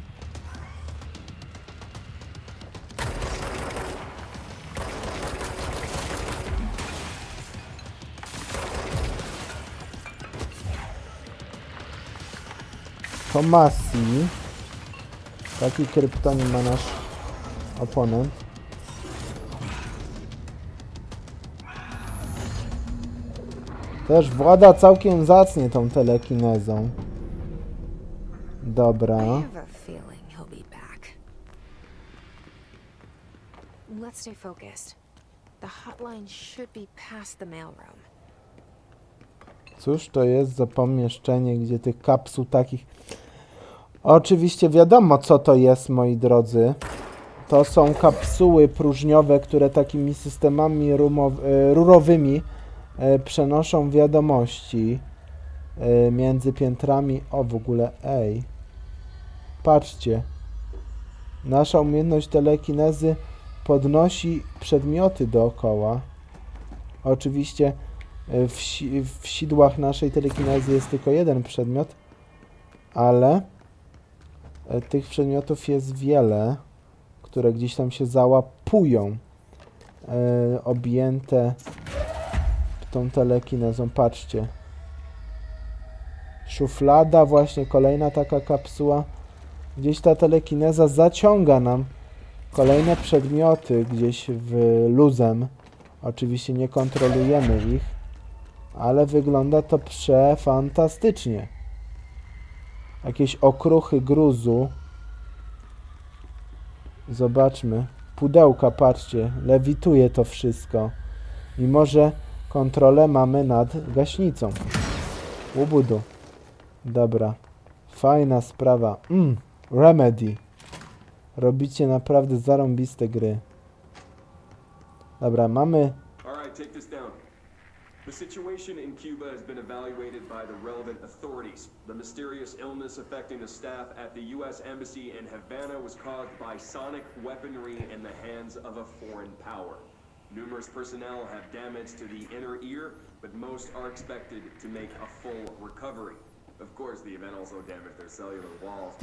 Tomasi. Taki kryptonim ma nasz oponent. Też włada całkiem zacnie tą telekinezą. Dobra. Let's stay focused. The hotline should be past the mailroom. Cóż to jest za pomieszczenie, gdzie tych kapsuł takich... Oczywiście wiadomo, co to jest, moi drodzy. To są kapsuły próżniowe, które takimi systemami rurowymi przenoszą wiadomości między piętrami. O, w ogóle, ej. Patrzcie. Nasza umiejętność telekinezy podnosi przedmioty dookoła. Oczywiście w sidłach naszej telekinezy jest tylko jeden przedmiot, ale tych przedmiotów jest wiele, które gdzieś tam się załapują, objęte tą telekinezą. Patrzcie. Szuflada, właśnie kolejna taka kapsuła. Gdzieś ta telekineza zaciąga nam kolejne przedmioty gdzieś w luzem. Oczywiście nie kontrolujemy ich, ale wygląda to przefantastycznie. Jakieś okruchy gruzu. Zobaczmy. Pudełka, patrzcie. Lewituje to wszystko. Mimo że kontrolę mamy nad gaśnicą. Łubudu. Dobra. Fajna sprawa. Remedy. Robicie naprawdę zarąbiste gry. Dobra, mamy The situation in Cuba has been evaluated by the relevant authorities. The mysterious illness affecting the staff at the U.S. Embassy in Havana was caused by sonic weaponry in the hands of a foreign power. Numerous personnel have damage to the inner ear, but most are expected to make a full recovery. Of course, the event also damaged their cellular walls.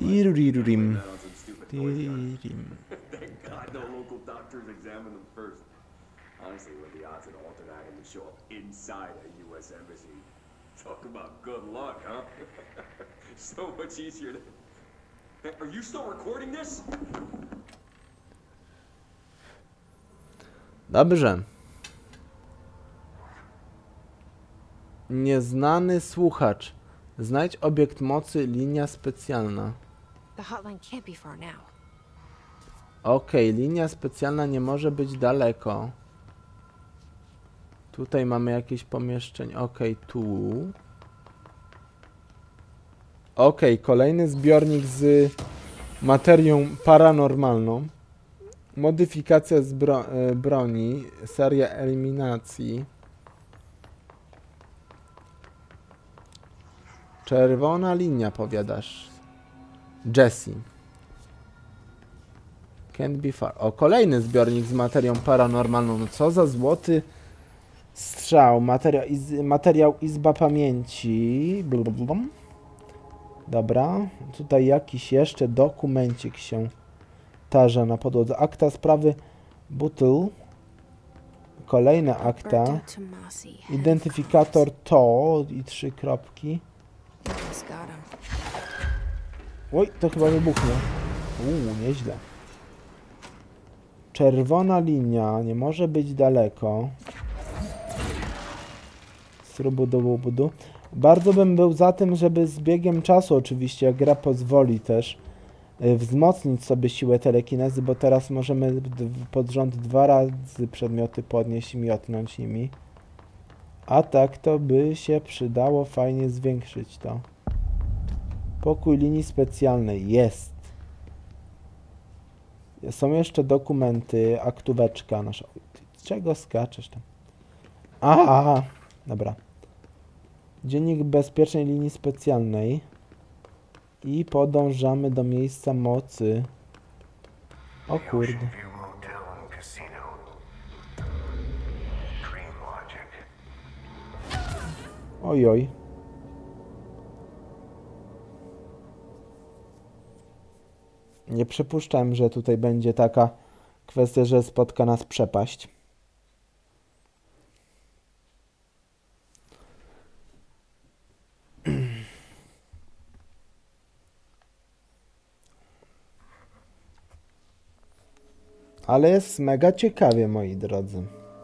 Thank God no local doctors examined them first. Honestly, what the odds of an alternate having to show up inside a U.S. embassy? Talk about good luck, huh? So much easier to... Hey, are you still recording this? Dobrze. Nieznany słuchacz. Znajdź obiekt mocy, linia specjalna. The hotline can't be far now. Okej, linia specjalna nie może być daleko. Tutaj mamy jakieś pomieszczenie. Okej, tu. Okej, kolejny zbiornik z materią paranormalną. Modyfikacja z broni. Seria eliminacji. Czerwona linia, powiadasz. Jesse. Can't be far. O, kolejny zbiornik z materią paranormalną. No co za złoty strzał. Materiał Izba Pamięci. Blablabla. Dobra. Tutaj jakiś jeszcze dokumencik się tarza na podłodze. Akta sprawy Buttle. Kolejne akta. Identyfikator to i 3 kropki. Oj, to chyba wybuchnie. Nieźle. Czerwona linia, nie może być daleko. Srubudu. Bardzo bym był za tym, żeby z biegiem czasu, oczywiście, jak gra pozwoli też, wzmocnić sobie siłę telekinezy, bo teraz możemy pod rząd 2 razy przedmioty podnieść i miotnąć nimi. A tak to by się przydało fajnie zwiększyć to. Pokój linii specjalnej. Jest. Są jeszcze dokumenty, aktóweczka nasza. Czego skaczesz tam? Aha, dobra. Dziennik bezpiecznej linii specjalnej. I podążamy do miejsca mocy. O kurde. Ojoj. Nie przypuszczałem, że tutaj będzie taka kwestia, że spotka nas przepaść. Ale jest mega ciekawie, moi drodzy.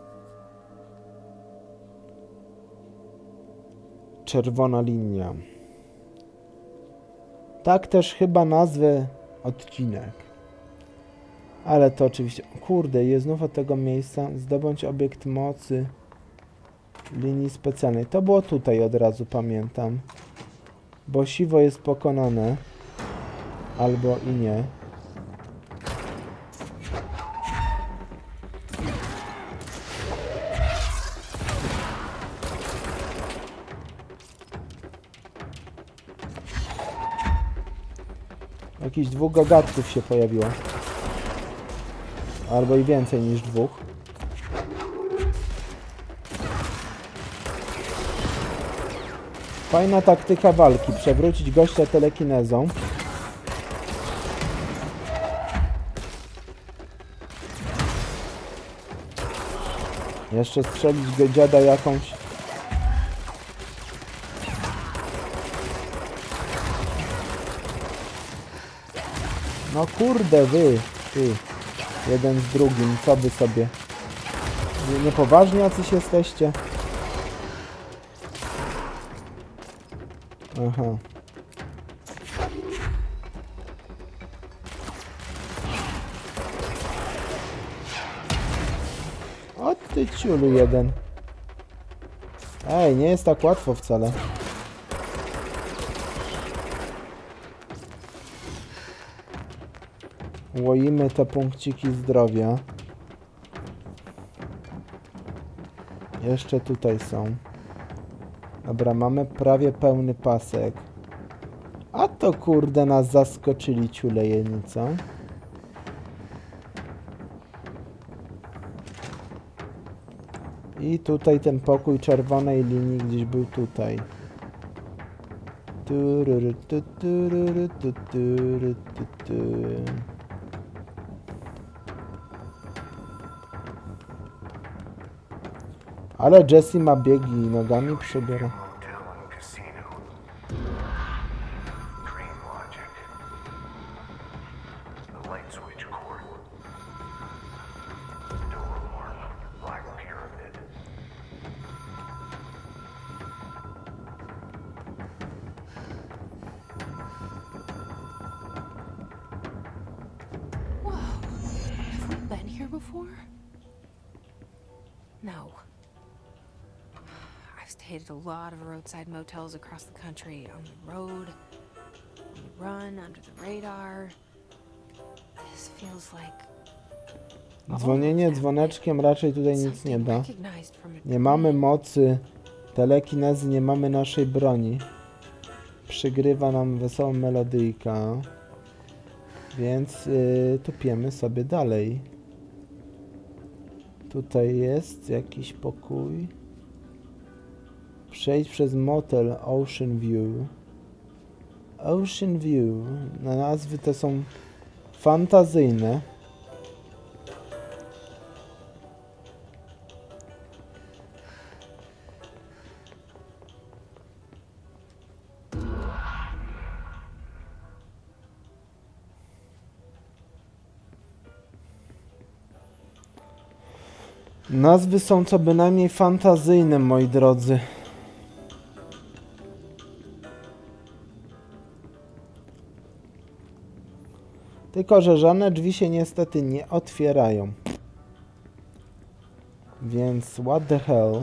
Czerwona linia. Tak też chyba nazwę odcinek. Ale to oczywiście... Kurde, jest znów od tego miejsca. Zdobądź obiekt mocy linii specjalnej. To było tutaj, od razu pamiętam. Bo siwo jest pokonane. Albo i nie. Jakichś 2 gagatków się pojawiło. Albo i więcej niż 2. Fajna taktyka walki. Przewrócić gościa telekinezą. Jeszcze strzelić go dziada jakąś... No kurde wy, ty. Jeden z drugim, co wy sobie? Niepoważni jacyś jesteście? Aha. O ty ciulu jeden. Ej, nie jest tak łatwo wcale. Łoimy te punkciki zdrowia. Jeszcze tutaj są. Dobra, mamy prawie pełny pasek. A to kurde nas zaskoczyli ciulejeni, co? I tutaj ten pokój czerwonej linii gdzieś był tutaj. Ale Jessie ma biegi i nogami przebiera. No. I've stayed at a lot of roadside motels across the country, on the road, on the run, under the radar. This feels like... Dzwonienie dzwoneczkiem raczej tutaj nic nie da. Nie mamy mocy telekinezy, nie mamy naszej broni. Przygrywa nam wesołą melodyjka. Więc tupiemy sobie dalej. Tutaj jest jakiś pokój. Przejdź przez motel Ocean View. Ocean View. Nazwy te są fantazyjne. Nazwy są co bynajmniej fantazyjne, moi drodzy. Tylko że żadne drzwi się niestety nie otwierają. Więc what the hell?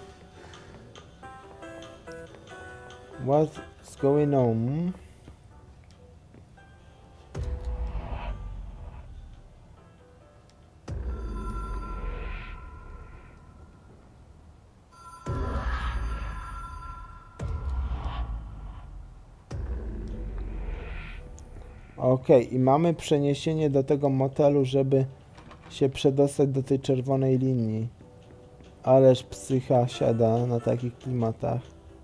What's going on? Okej, i mamy przeniesienie do tego motelu, żeby się przedostać do tej czerwonej linii. Ależ psycha siada na takich klimatach.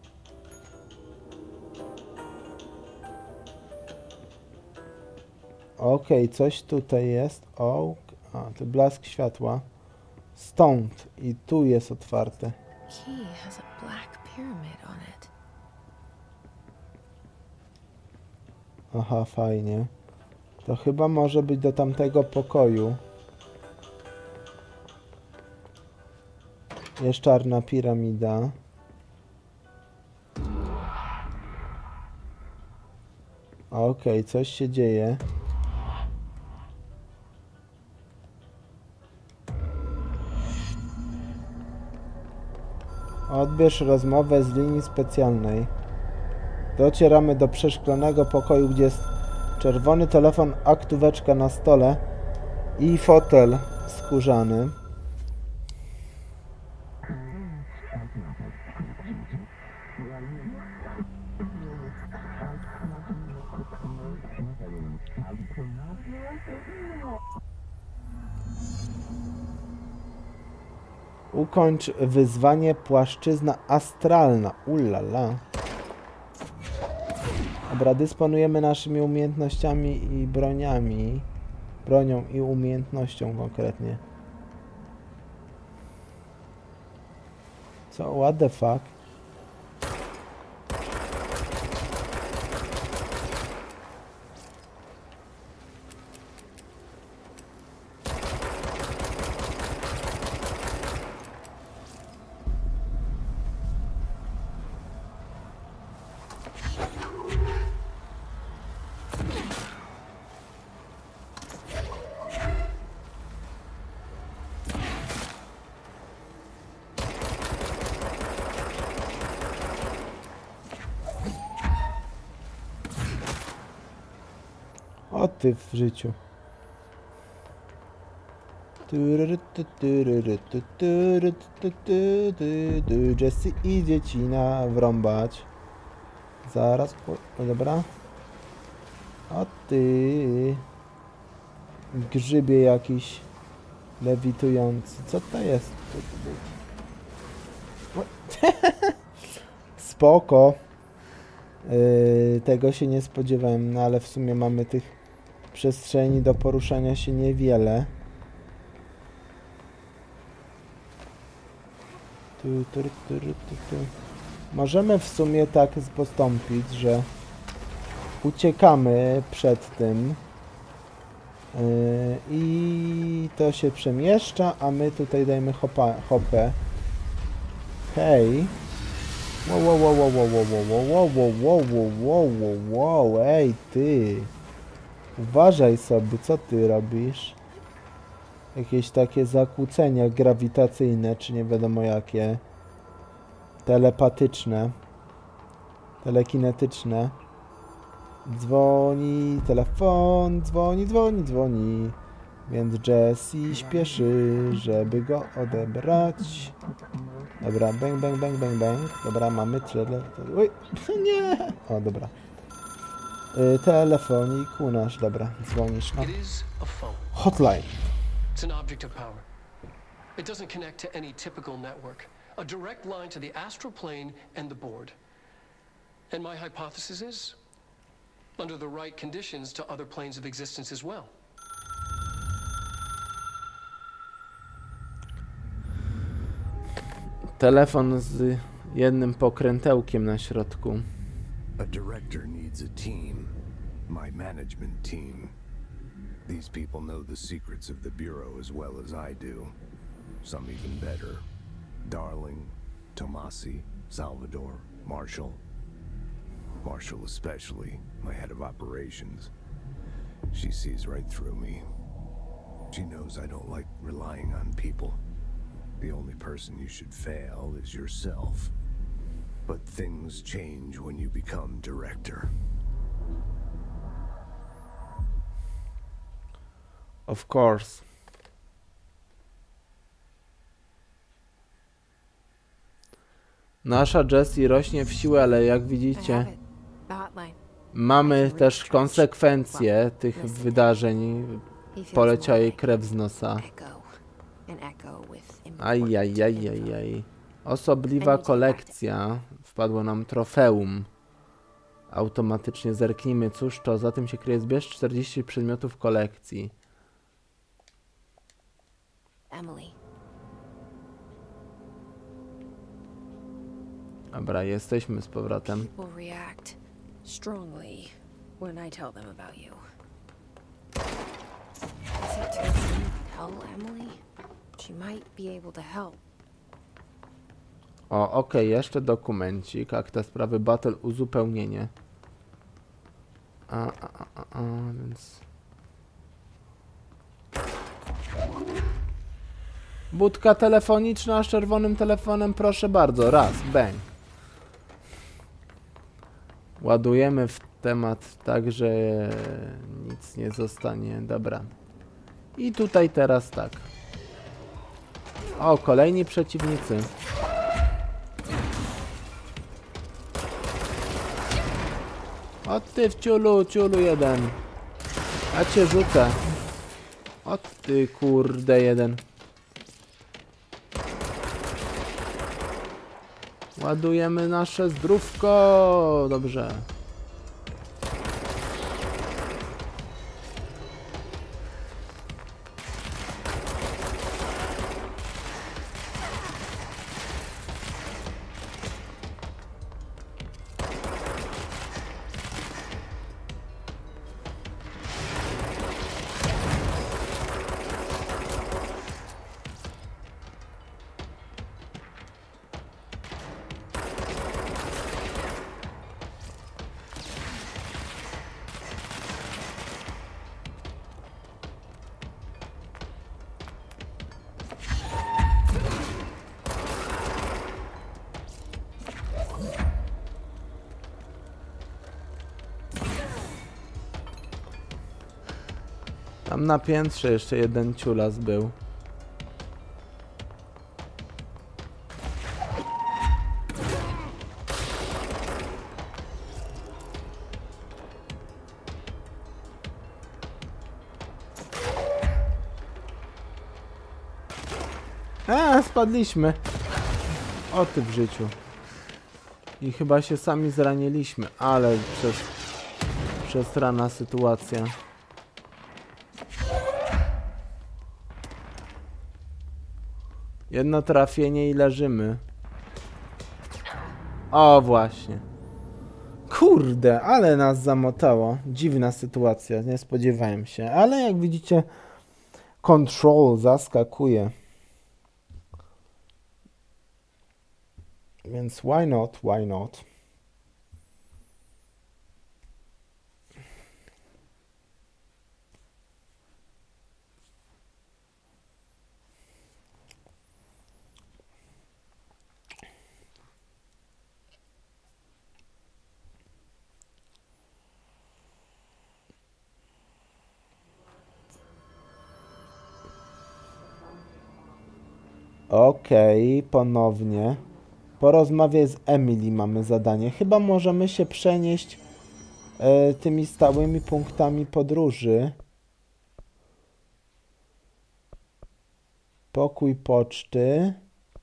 Okej, coś tutaj jest. O, to blask światła. Stąd. I tu jest otwarte. Key has a black pyramid on it. Aha, fajnie. To chyba może być do tamtego pokoju. Jest czarna piramida. Okej, coś się dzieje. Odbierz rozmowę z linii specjalnej. Docieramy do przeszklonego pokoju, gdzie jest czerwony telefon, aktóweczka na stole i fotel skórzany. Ukończ wyzwanie płaszczyzna astralna. Ulala. Dobra, dysponujemy naszymi umiejętnościami i broniami. Bronią i umiejętnością konkretnie. Co? What the fuck? O ty w życiu. Jesse idzie ci wrąbać. Zaraz, o, dobra. A ty... Grzybie jakiś lewitujący. Co to jest? Spoko. Tego się nie spodziewałem, no ale w sumie mamy tych przestrzeni do poruszania się niewiele. Możemy w sumie tak postąpić, że uciekamy przed tym i to się przemieszcza, a my tutaj dajmy hopę. Hej. Wow, ej ty. Uważaj sobie, co ty robisz? Jakieś takie zakłócenia grawitacyjne, czy nie wiadomo jakie. Telepatyczne. Telekinetyczne. Dzwoni telefon, dzwoni. Więc Jesse śpieszy, żeby go odebrać. Dobra, bang. Dobra, mamy Oj, nie! O, dobra. Telefoniku nasz, dobra, dzwonisz, no. Hotline. It's an object of power. It doesn't connect to any typical network. A direct line to the astral plane and the board. And my hypothesis is, under the right conditions, to other planes of existence as well. Telefon z jednym pokrętełkiem na środku. A director needs a team. My management team. These people know the secrets of the Bureau as well as I do. Some even better. Darling, Tomasi, Salvador, Marshall. Marshall especially, my head of operations. She sees right through me. She knows I don't like relying on people. The only person you should fail is yourself. But things change when you become director. Of course. Nasza Jessie rośnie w siłę, ale jak widzicie, mamy też konsekwencje tych wydarzeń. Poleciała jej krew z nosa. Ajajajajaj. Osobliwa kolekcja. Wpadło nam trofeum. Automatycznie zerknijmy, cóż to. Za tym się kryje. Zbierz 40 przedmiotów kolekcji. Emily. Dobra, jesteśmy z powrotem. People react strongly when I tell them about you. Is it too soon to tell Emily? She might be able to help. O, okej, jeszcze dokumencik. Akta sprawy Battle, uzupełnienie. Więc... Budka telefoniczna z czerwonym telefonem, proszę bardzo. Raz, bang. Ładujemy w temat tak, że nic nie zostanie. Dobra. I tutaj teraz tak. O, kolejni przeciwnicy. O ty w ciulu jeden. A cię rzucę. O ty kurde jeden. Ładujemy nasze zdrówko. Dobrze. Tam na piętrze jeszcze jeden ciulas był. Spadliśmy. O ty w życiu. I chyba się sami zraniliśmy, ale przesrana sytuacja. Jedno trafienie i leżymy. O, właśnie. Kurde, ale nas zamotało. Dziwna sytuacja, nie spodziewałem się. Ale jak widzicie, Control zaskakuje. Więc why not, why not? Okej, ponownie. Porozmawiaj z Emily, mamy zadanie. Chyba możemy się przenieść tymi stałymi punktami podróży. Pokój poczty.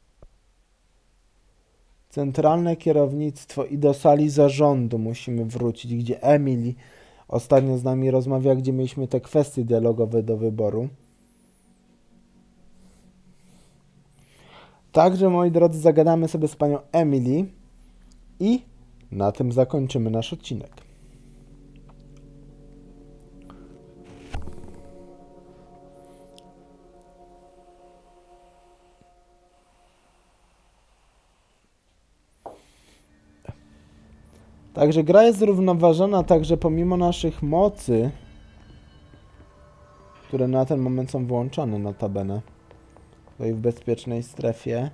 Centralne kierownictwo i do sali zarządu musimy wrócić, gdzie Emily ostatnio z nami rozmawia, gdzie mieliśmy te kwestie dialogowe do wyboru. Także, moi drodzy, zagadamy sobie z panią Emily i na tym zakończymy nasz odcinek. Także gra jest zrównoważona, także pomimo naszych mocy, które na ten moment są wyłączone notabene, tutaj w bezpiecznej strefie,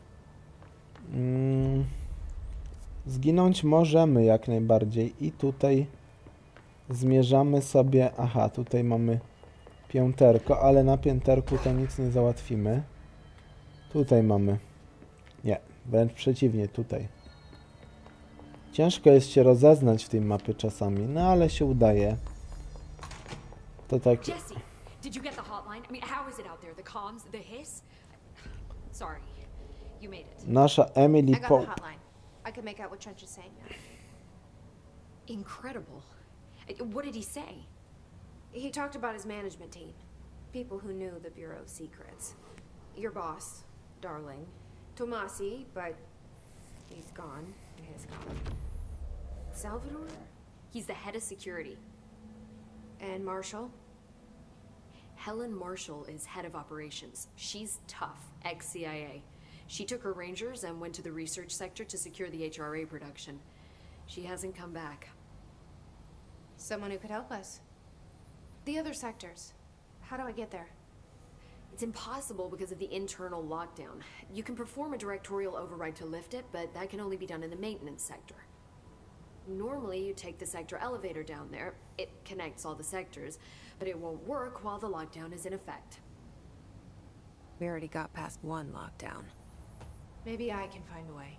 zginąć możemy jak najbardziej i tutaj zmierzamy sobie, aha, tutaj mamy pięterko, ale na pięterku to nic nie załatwimy. Tutaj mamy, nie, wręcz przeciwnie, tutaj. Ciężko jest się rozeznać w tej mapie czasami, no ale się udaje. To tak... Jesse, did you get the hotline? I mean, how is it out there? The comms, the hiss? Sorry, you made it. Nasza Emily I got the hotline. I could make out what Trench is saying now. Incredible. What did he say? He talked about his management team. People who knew the Bureau's secrets. Your boss, Darling. Tomasi, but he's gone. He's gone. Salvador? He's the head of security. And Marshall? Helen Marshall is head of operations. She's tough, ex-CIA. She took her Rangers and went to the research sector to secure the HRA production. She hasn't come back. Someone who could help us. The other sectors. How do I get there? It's impossible because of the internal lockdown. You can perform a directorial override to lift it, but that can only be done in the maintenance sector. Normally, you take the sector elevator down there. It connects all the sectors, but it won't work while the lockdown is in effect. We already got past one lockdown. Maybe I can find a way.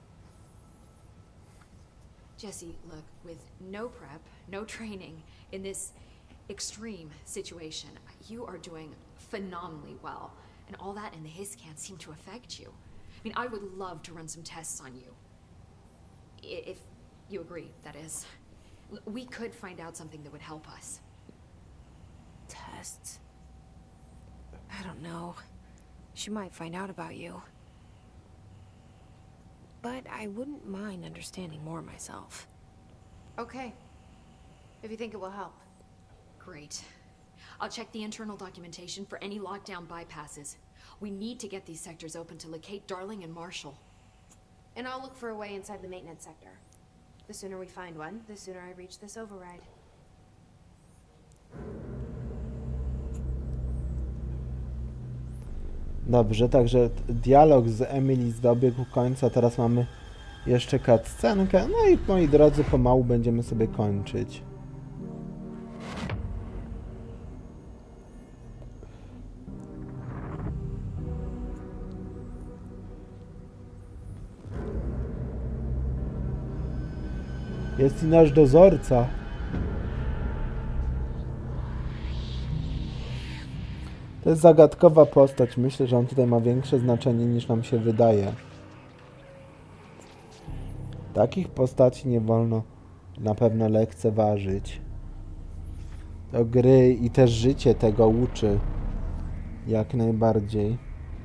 Jesse, look, with no prep, no training in this extreme situation, you are doing phenomenally well. And all that and the hiss can't seem to affect you. I mean, I would love to run some tests on you. If you agree, that is. We could find out something that would help us. Tests? I don't know. She might find out about you. But I wouldn't mind understanding more myself. Okay. If you think it will help. Great. I'll check the internal documentation for any lockdown bypasses. We need to get these sectors open to locate Darling and Marshall. And I'll look for a way inside the maintenance sector. The sooner we find one, the sooner I reach this override. Dobrze, także dialog z Emily dobiegł końca, teraz mamy jeszcze cutscenkę, no i moi drodzy, pomału będziemy sobie kończyć. Jest i nasz dozorca. To jest zagadkowa postać. Myślę, że on tutaj ma większe znaczenie niż nam się wydaje. Takich postaci nie wolno na pewno lekceważyć. To gry i też życie tego uczy. Jak najbardziej.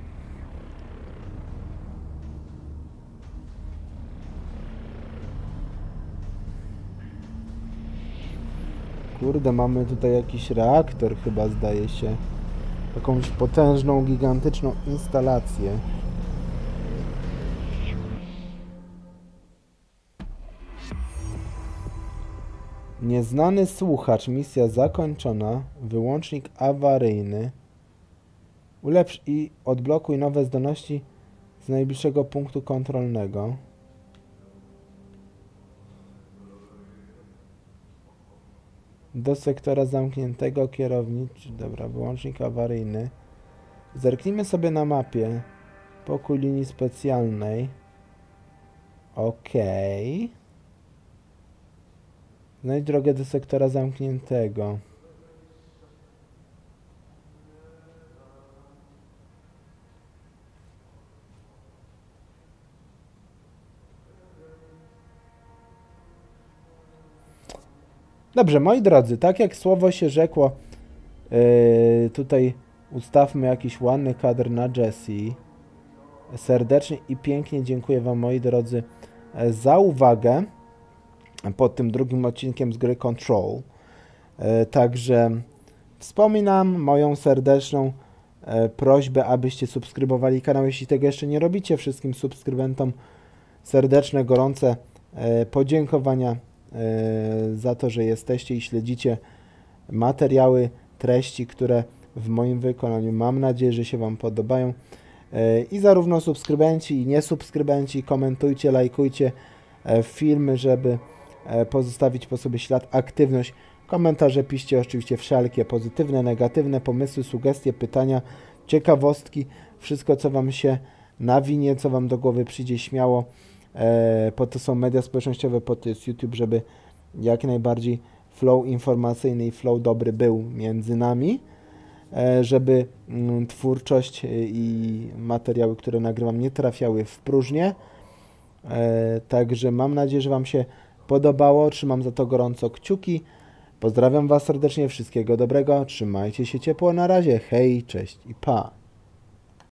Kurde, mamy tutaj jakiś reaktor chyba, zdaje się. Jakąś potężną, gigantyczną instalację. Nieznany słuchacz, misja zakończona, wyłącznik awaryjny. Ulepsz i odblokuj nowe zdolności z najbliższego punktu kontrolnego. Do sektora zamkniętego kierowniczy. Dobra, wyłącznik awaryjny. Zerknijmy sobie na mapie. Pokój linii specjalnej. Okej. Znajdź drogę do sektora zamkniętego. Dobrze, moi drodzy, tak jak słowo się rzekło, tutaj ustawmy jakiś ładny kadr na Jessie. Serdecznie i pięknie dziękuję wam, moi drodzy, za uwagę pod tym drugim odcinkiem z gry Control. Także wspominam moją serdeczną prośbę, abyście subskrybowali kanał, jeśli tego jeszcze nie robicie. Wszystkim subskrybentom serdeczne, gorące podziękowania za to, że jesteście i śledzicie materiały, treści, które w moim wykonaniu, mam nadzieję, że się wam podobają. I zarówno subskrybenci i niesubskrybenci, komentujcie, lajkujcie filmy, żeby pozostawić po sobie ślad, aktywność. Komentarze piszcie oczywiście wszelkie pozytywne, negatywne pomysły, sugestie, pytania, ciekawostki, wszystko co wam się nawinie, co wam do głowy przyjdzie, śmiało. Po to są media społecznościowe, po to jest YouTube, żeby jak najbardziej flow informacyjny i flow dobry był między nami, żeby twórczość i materiały, które nagrywam, nie trafiały w próżnię. Także mam nadzieję, że wam się podobało. Trzymam za to gorąco kciuki. Pozdrawiam was serdecznie, wszystkiego dobrego. Trzymajcie się ciepło. Na razie. Hej, cześć i pa.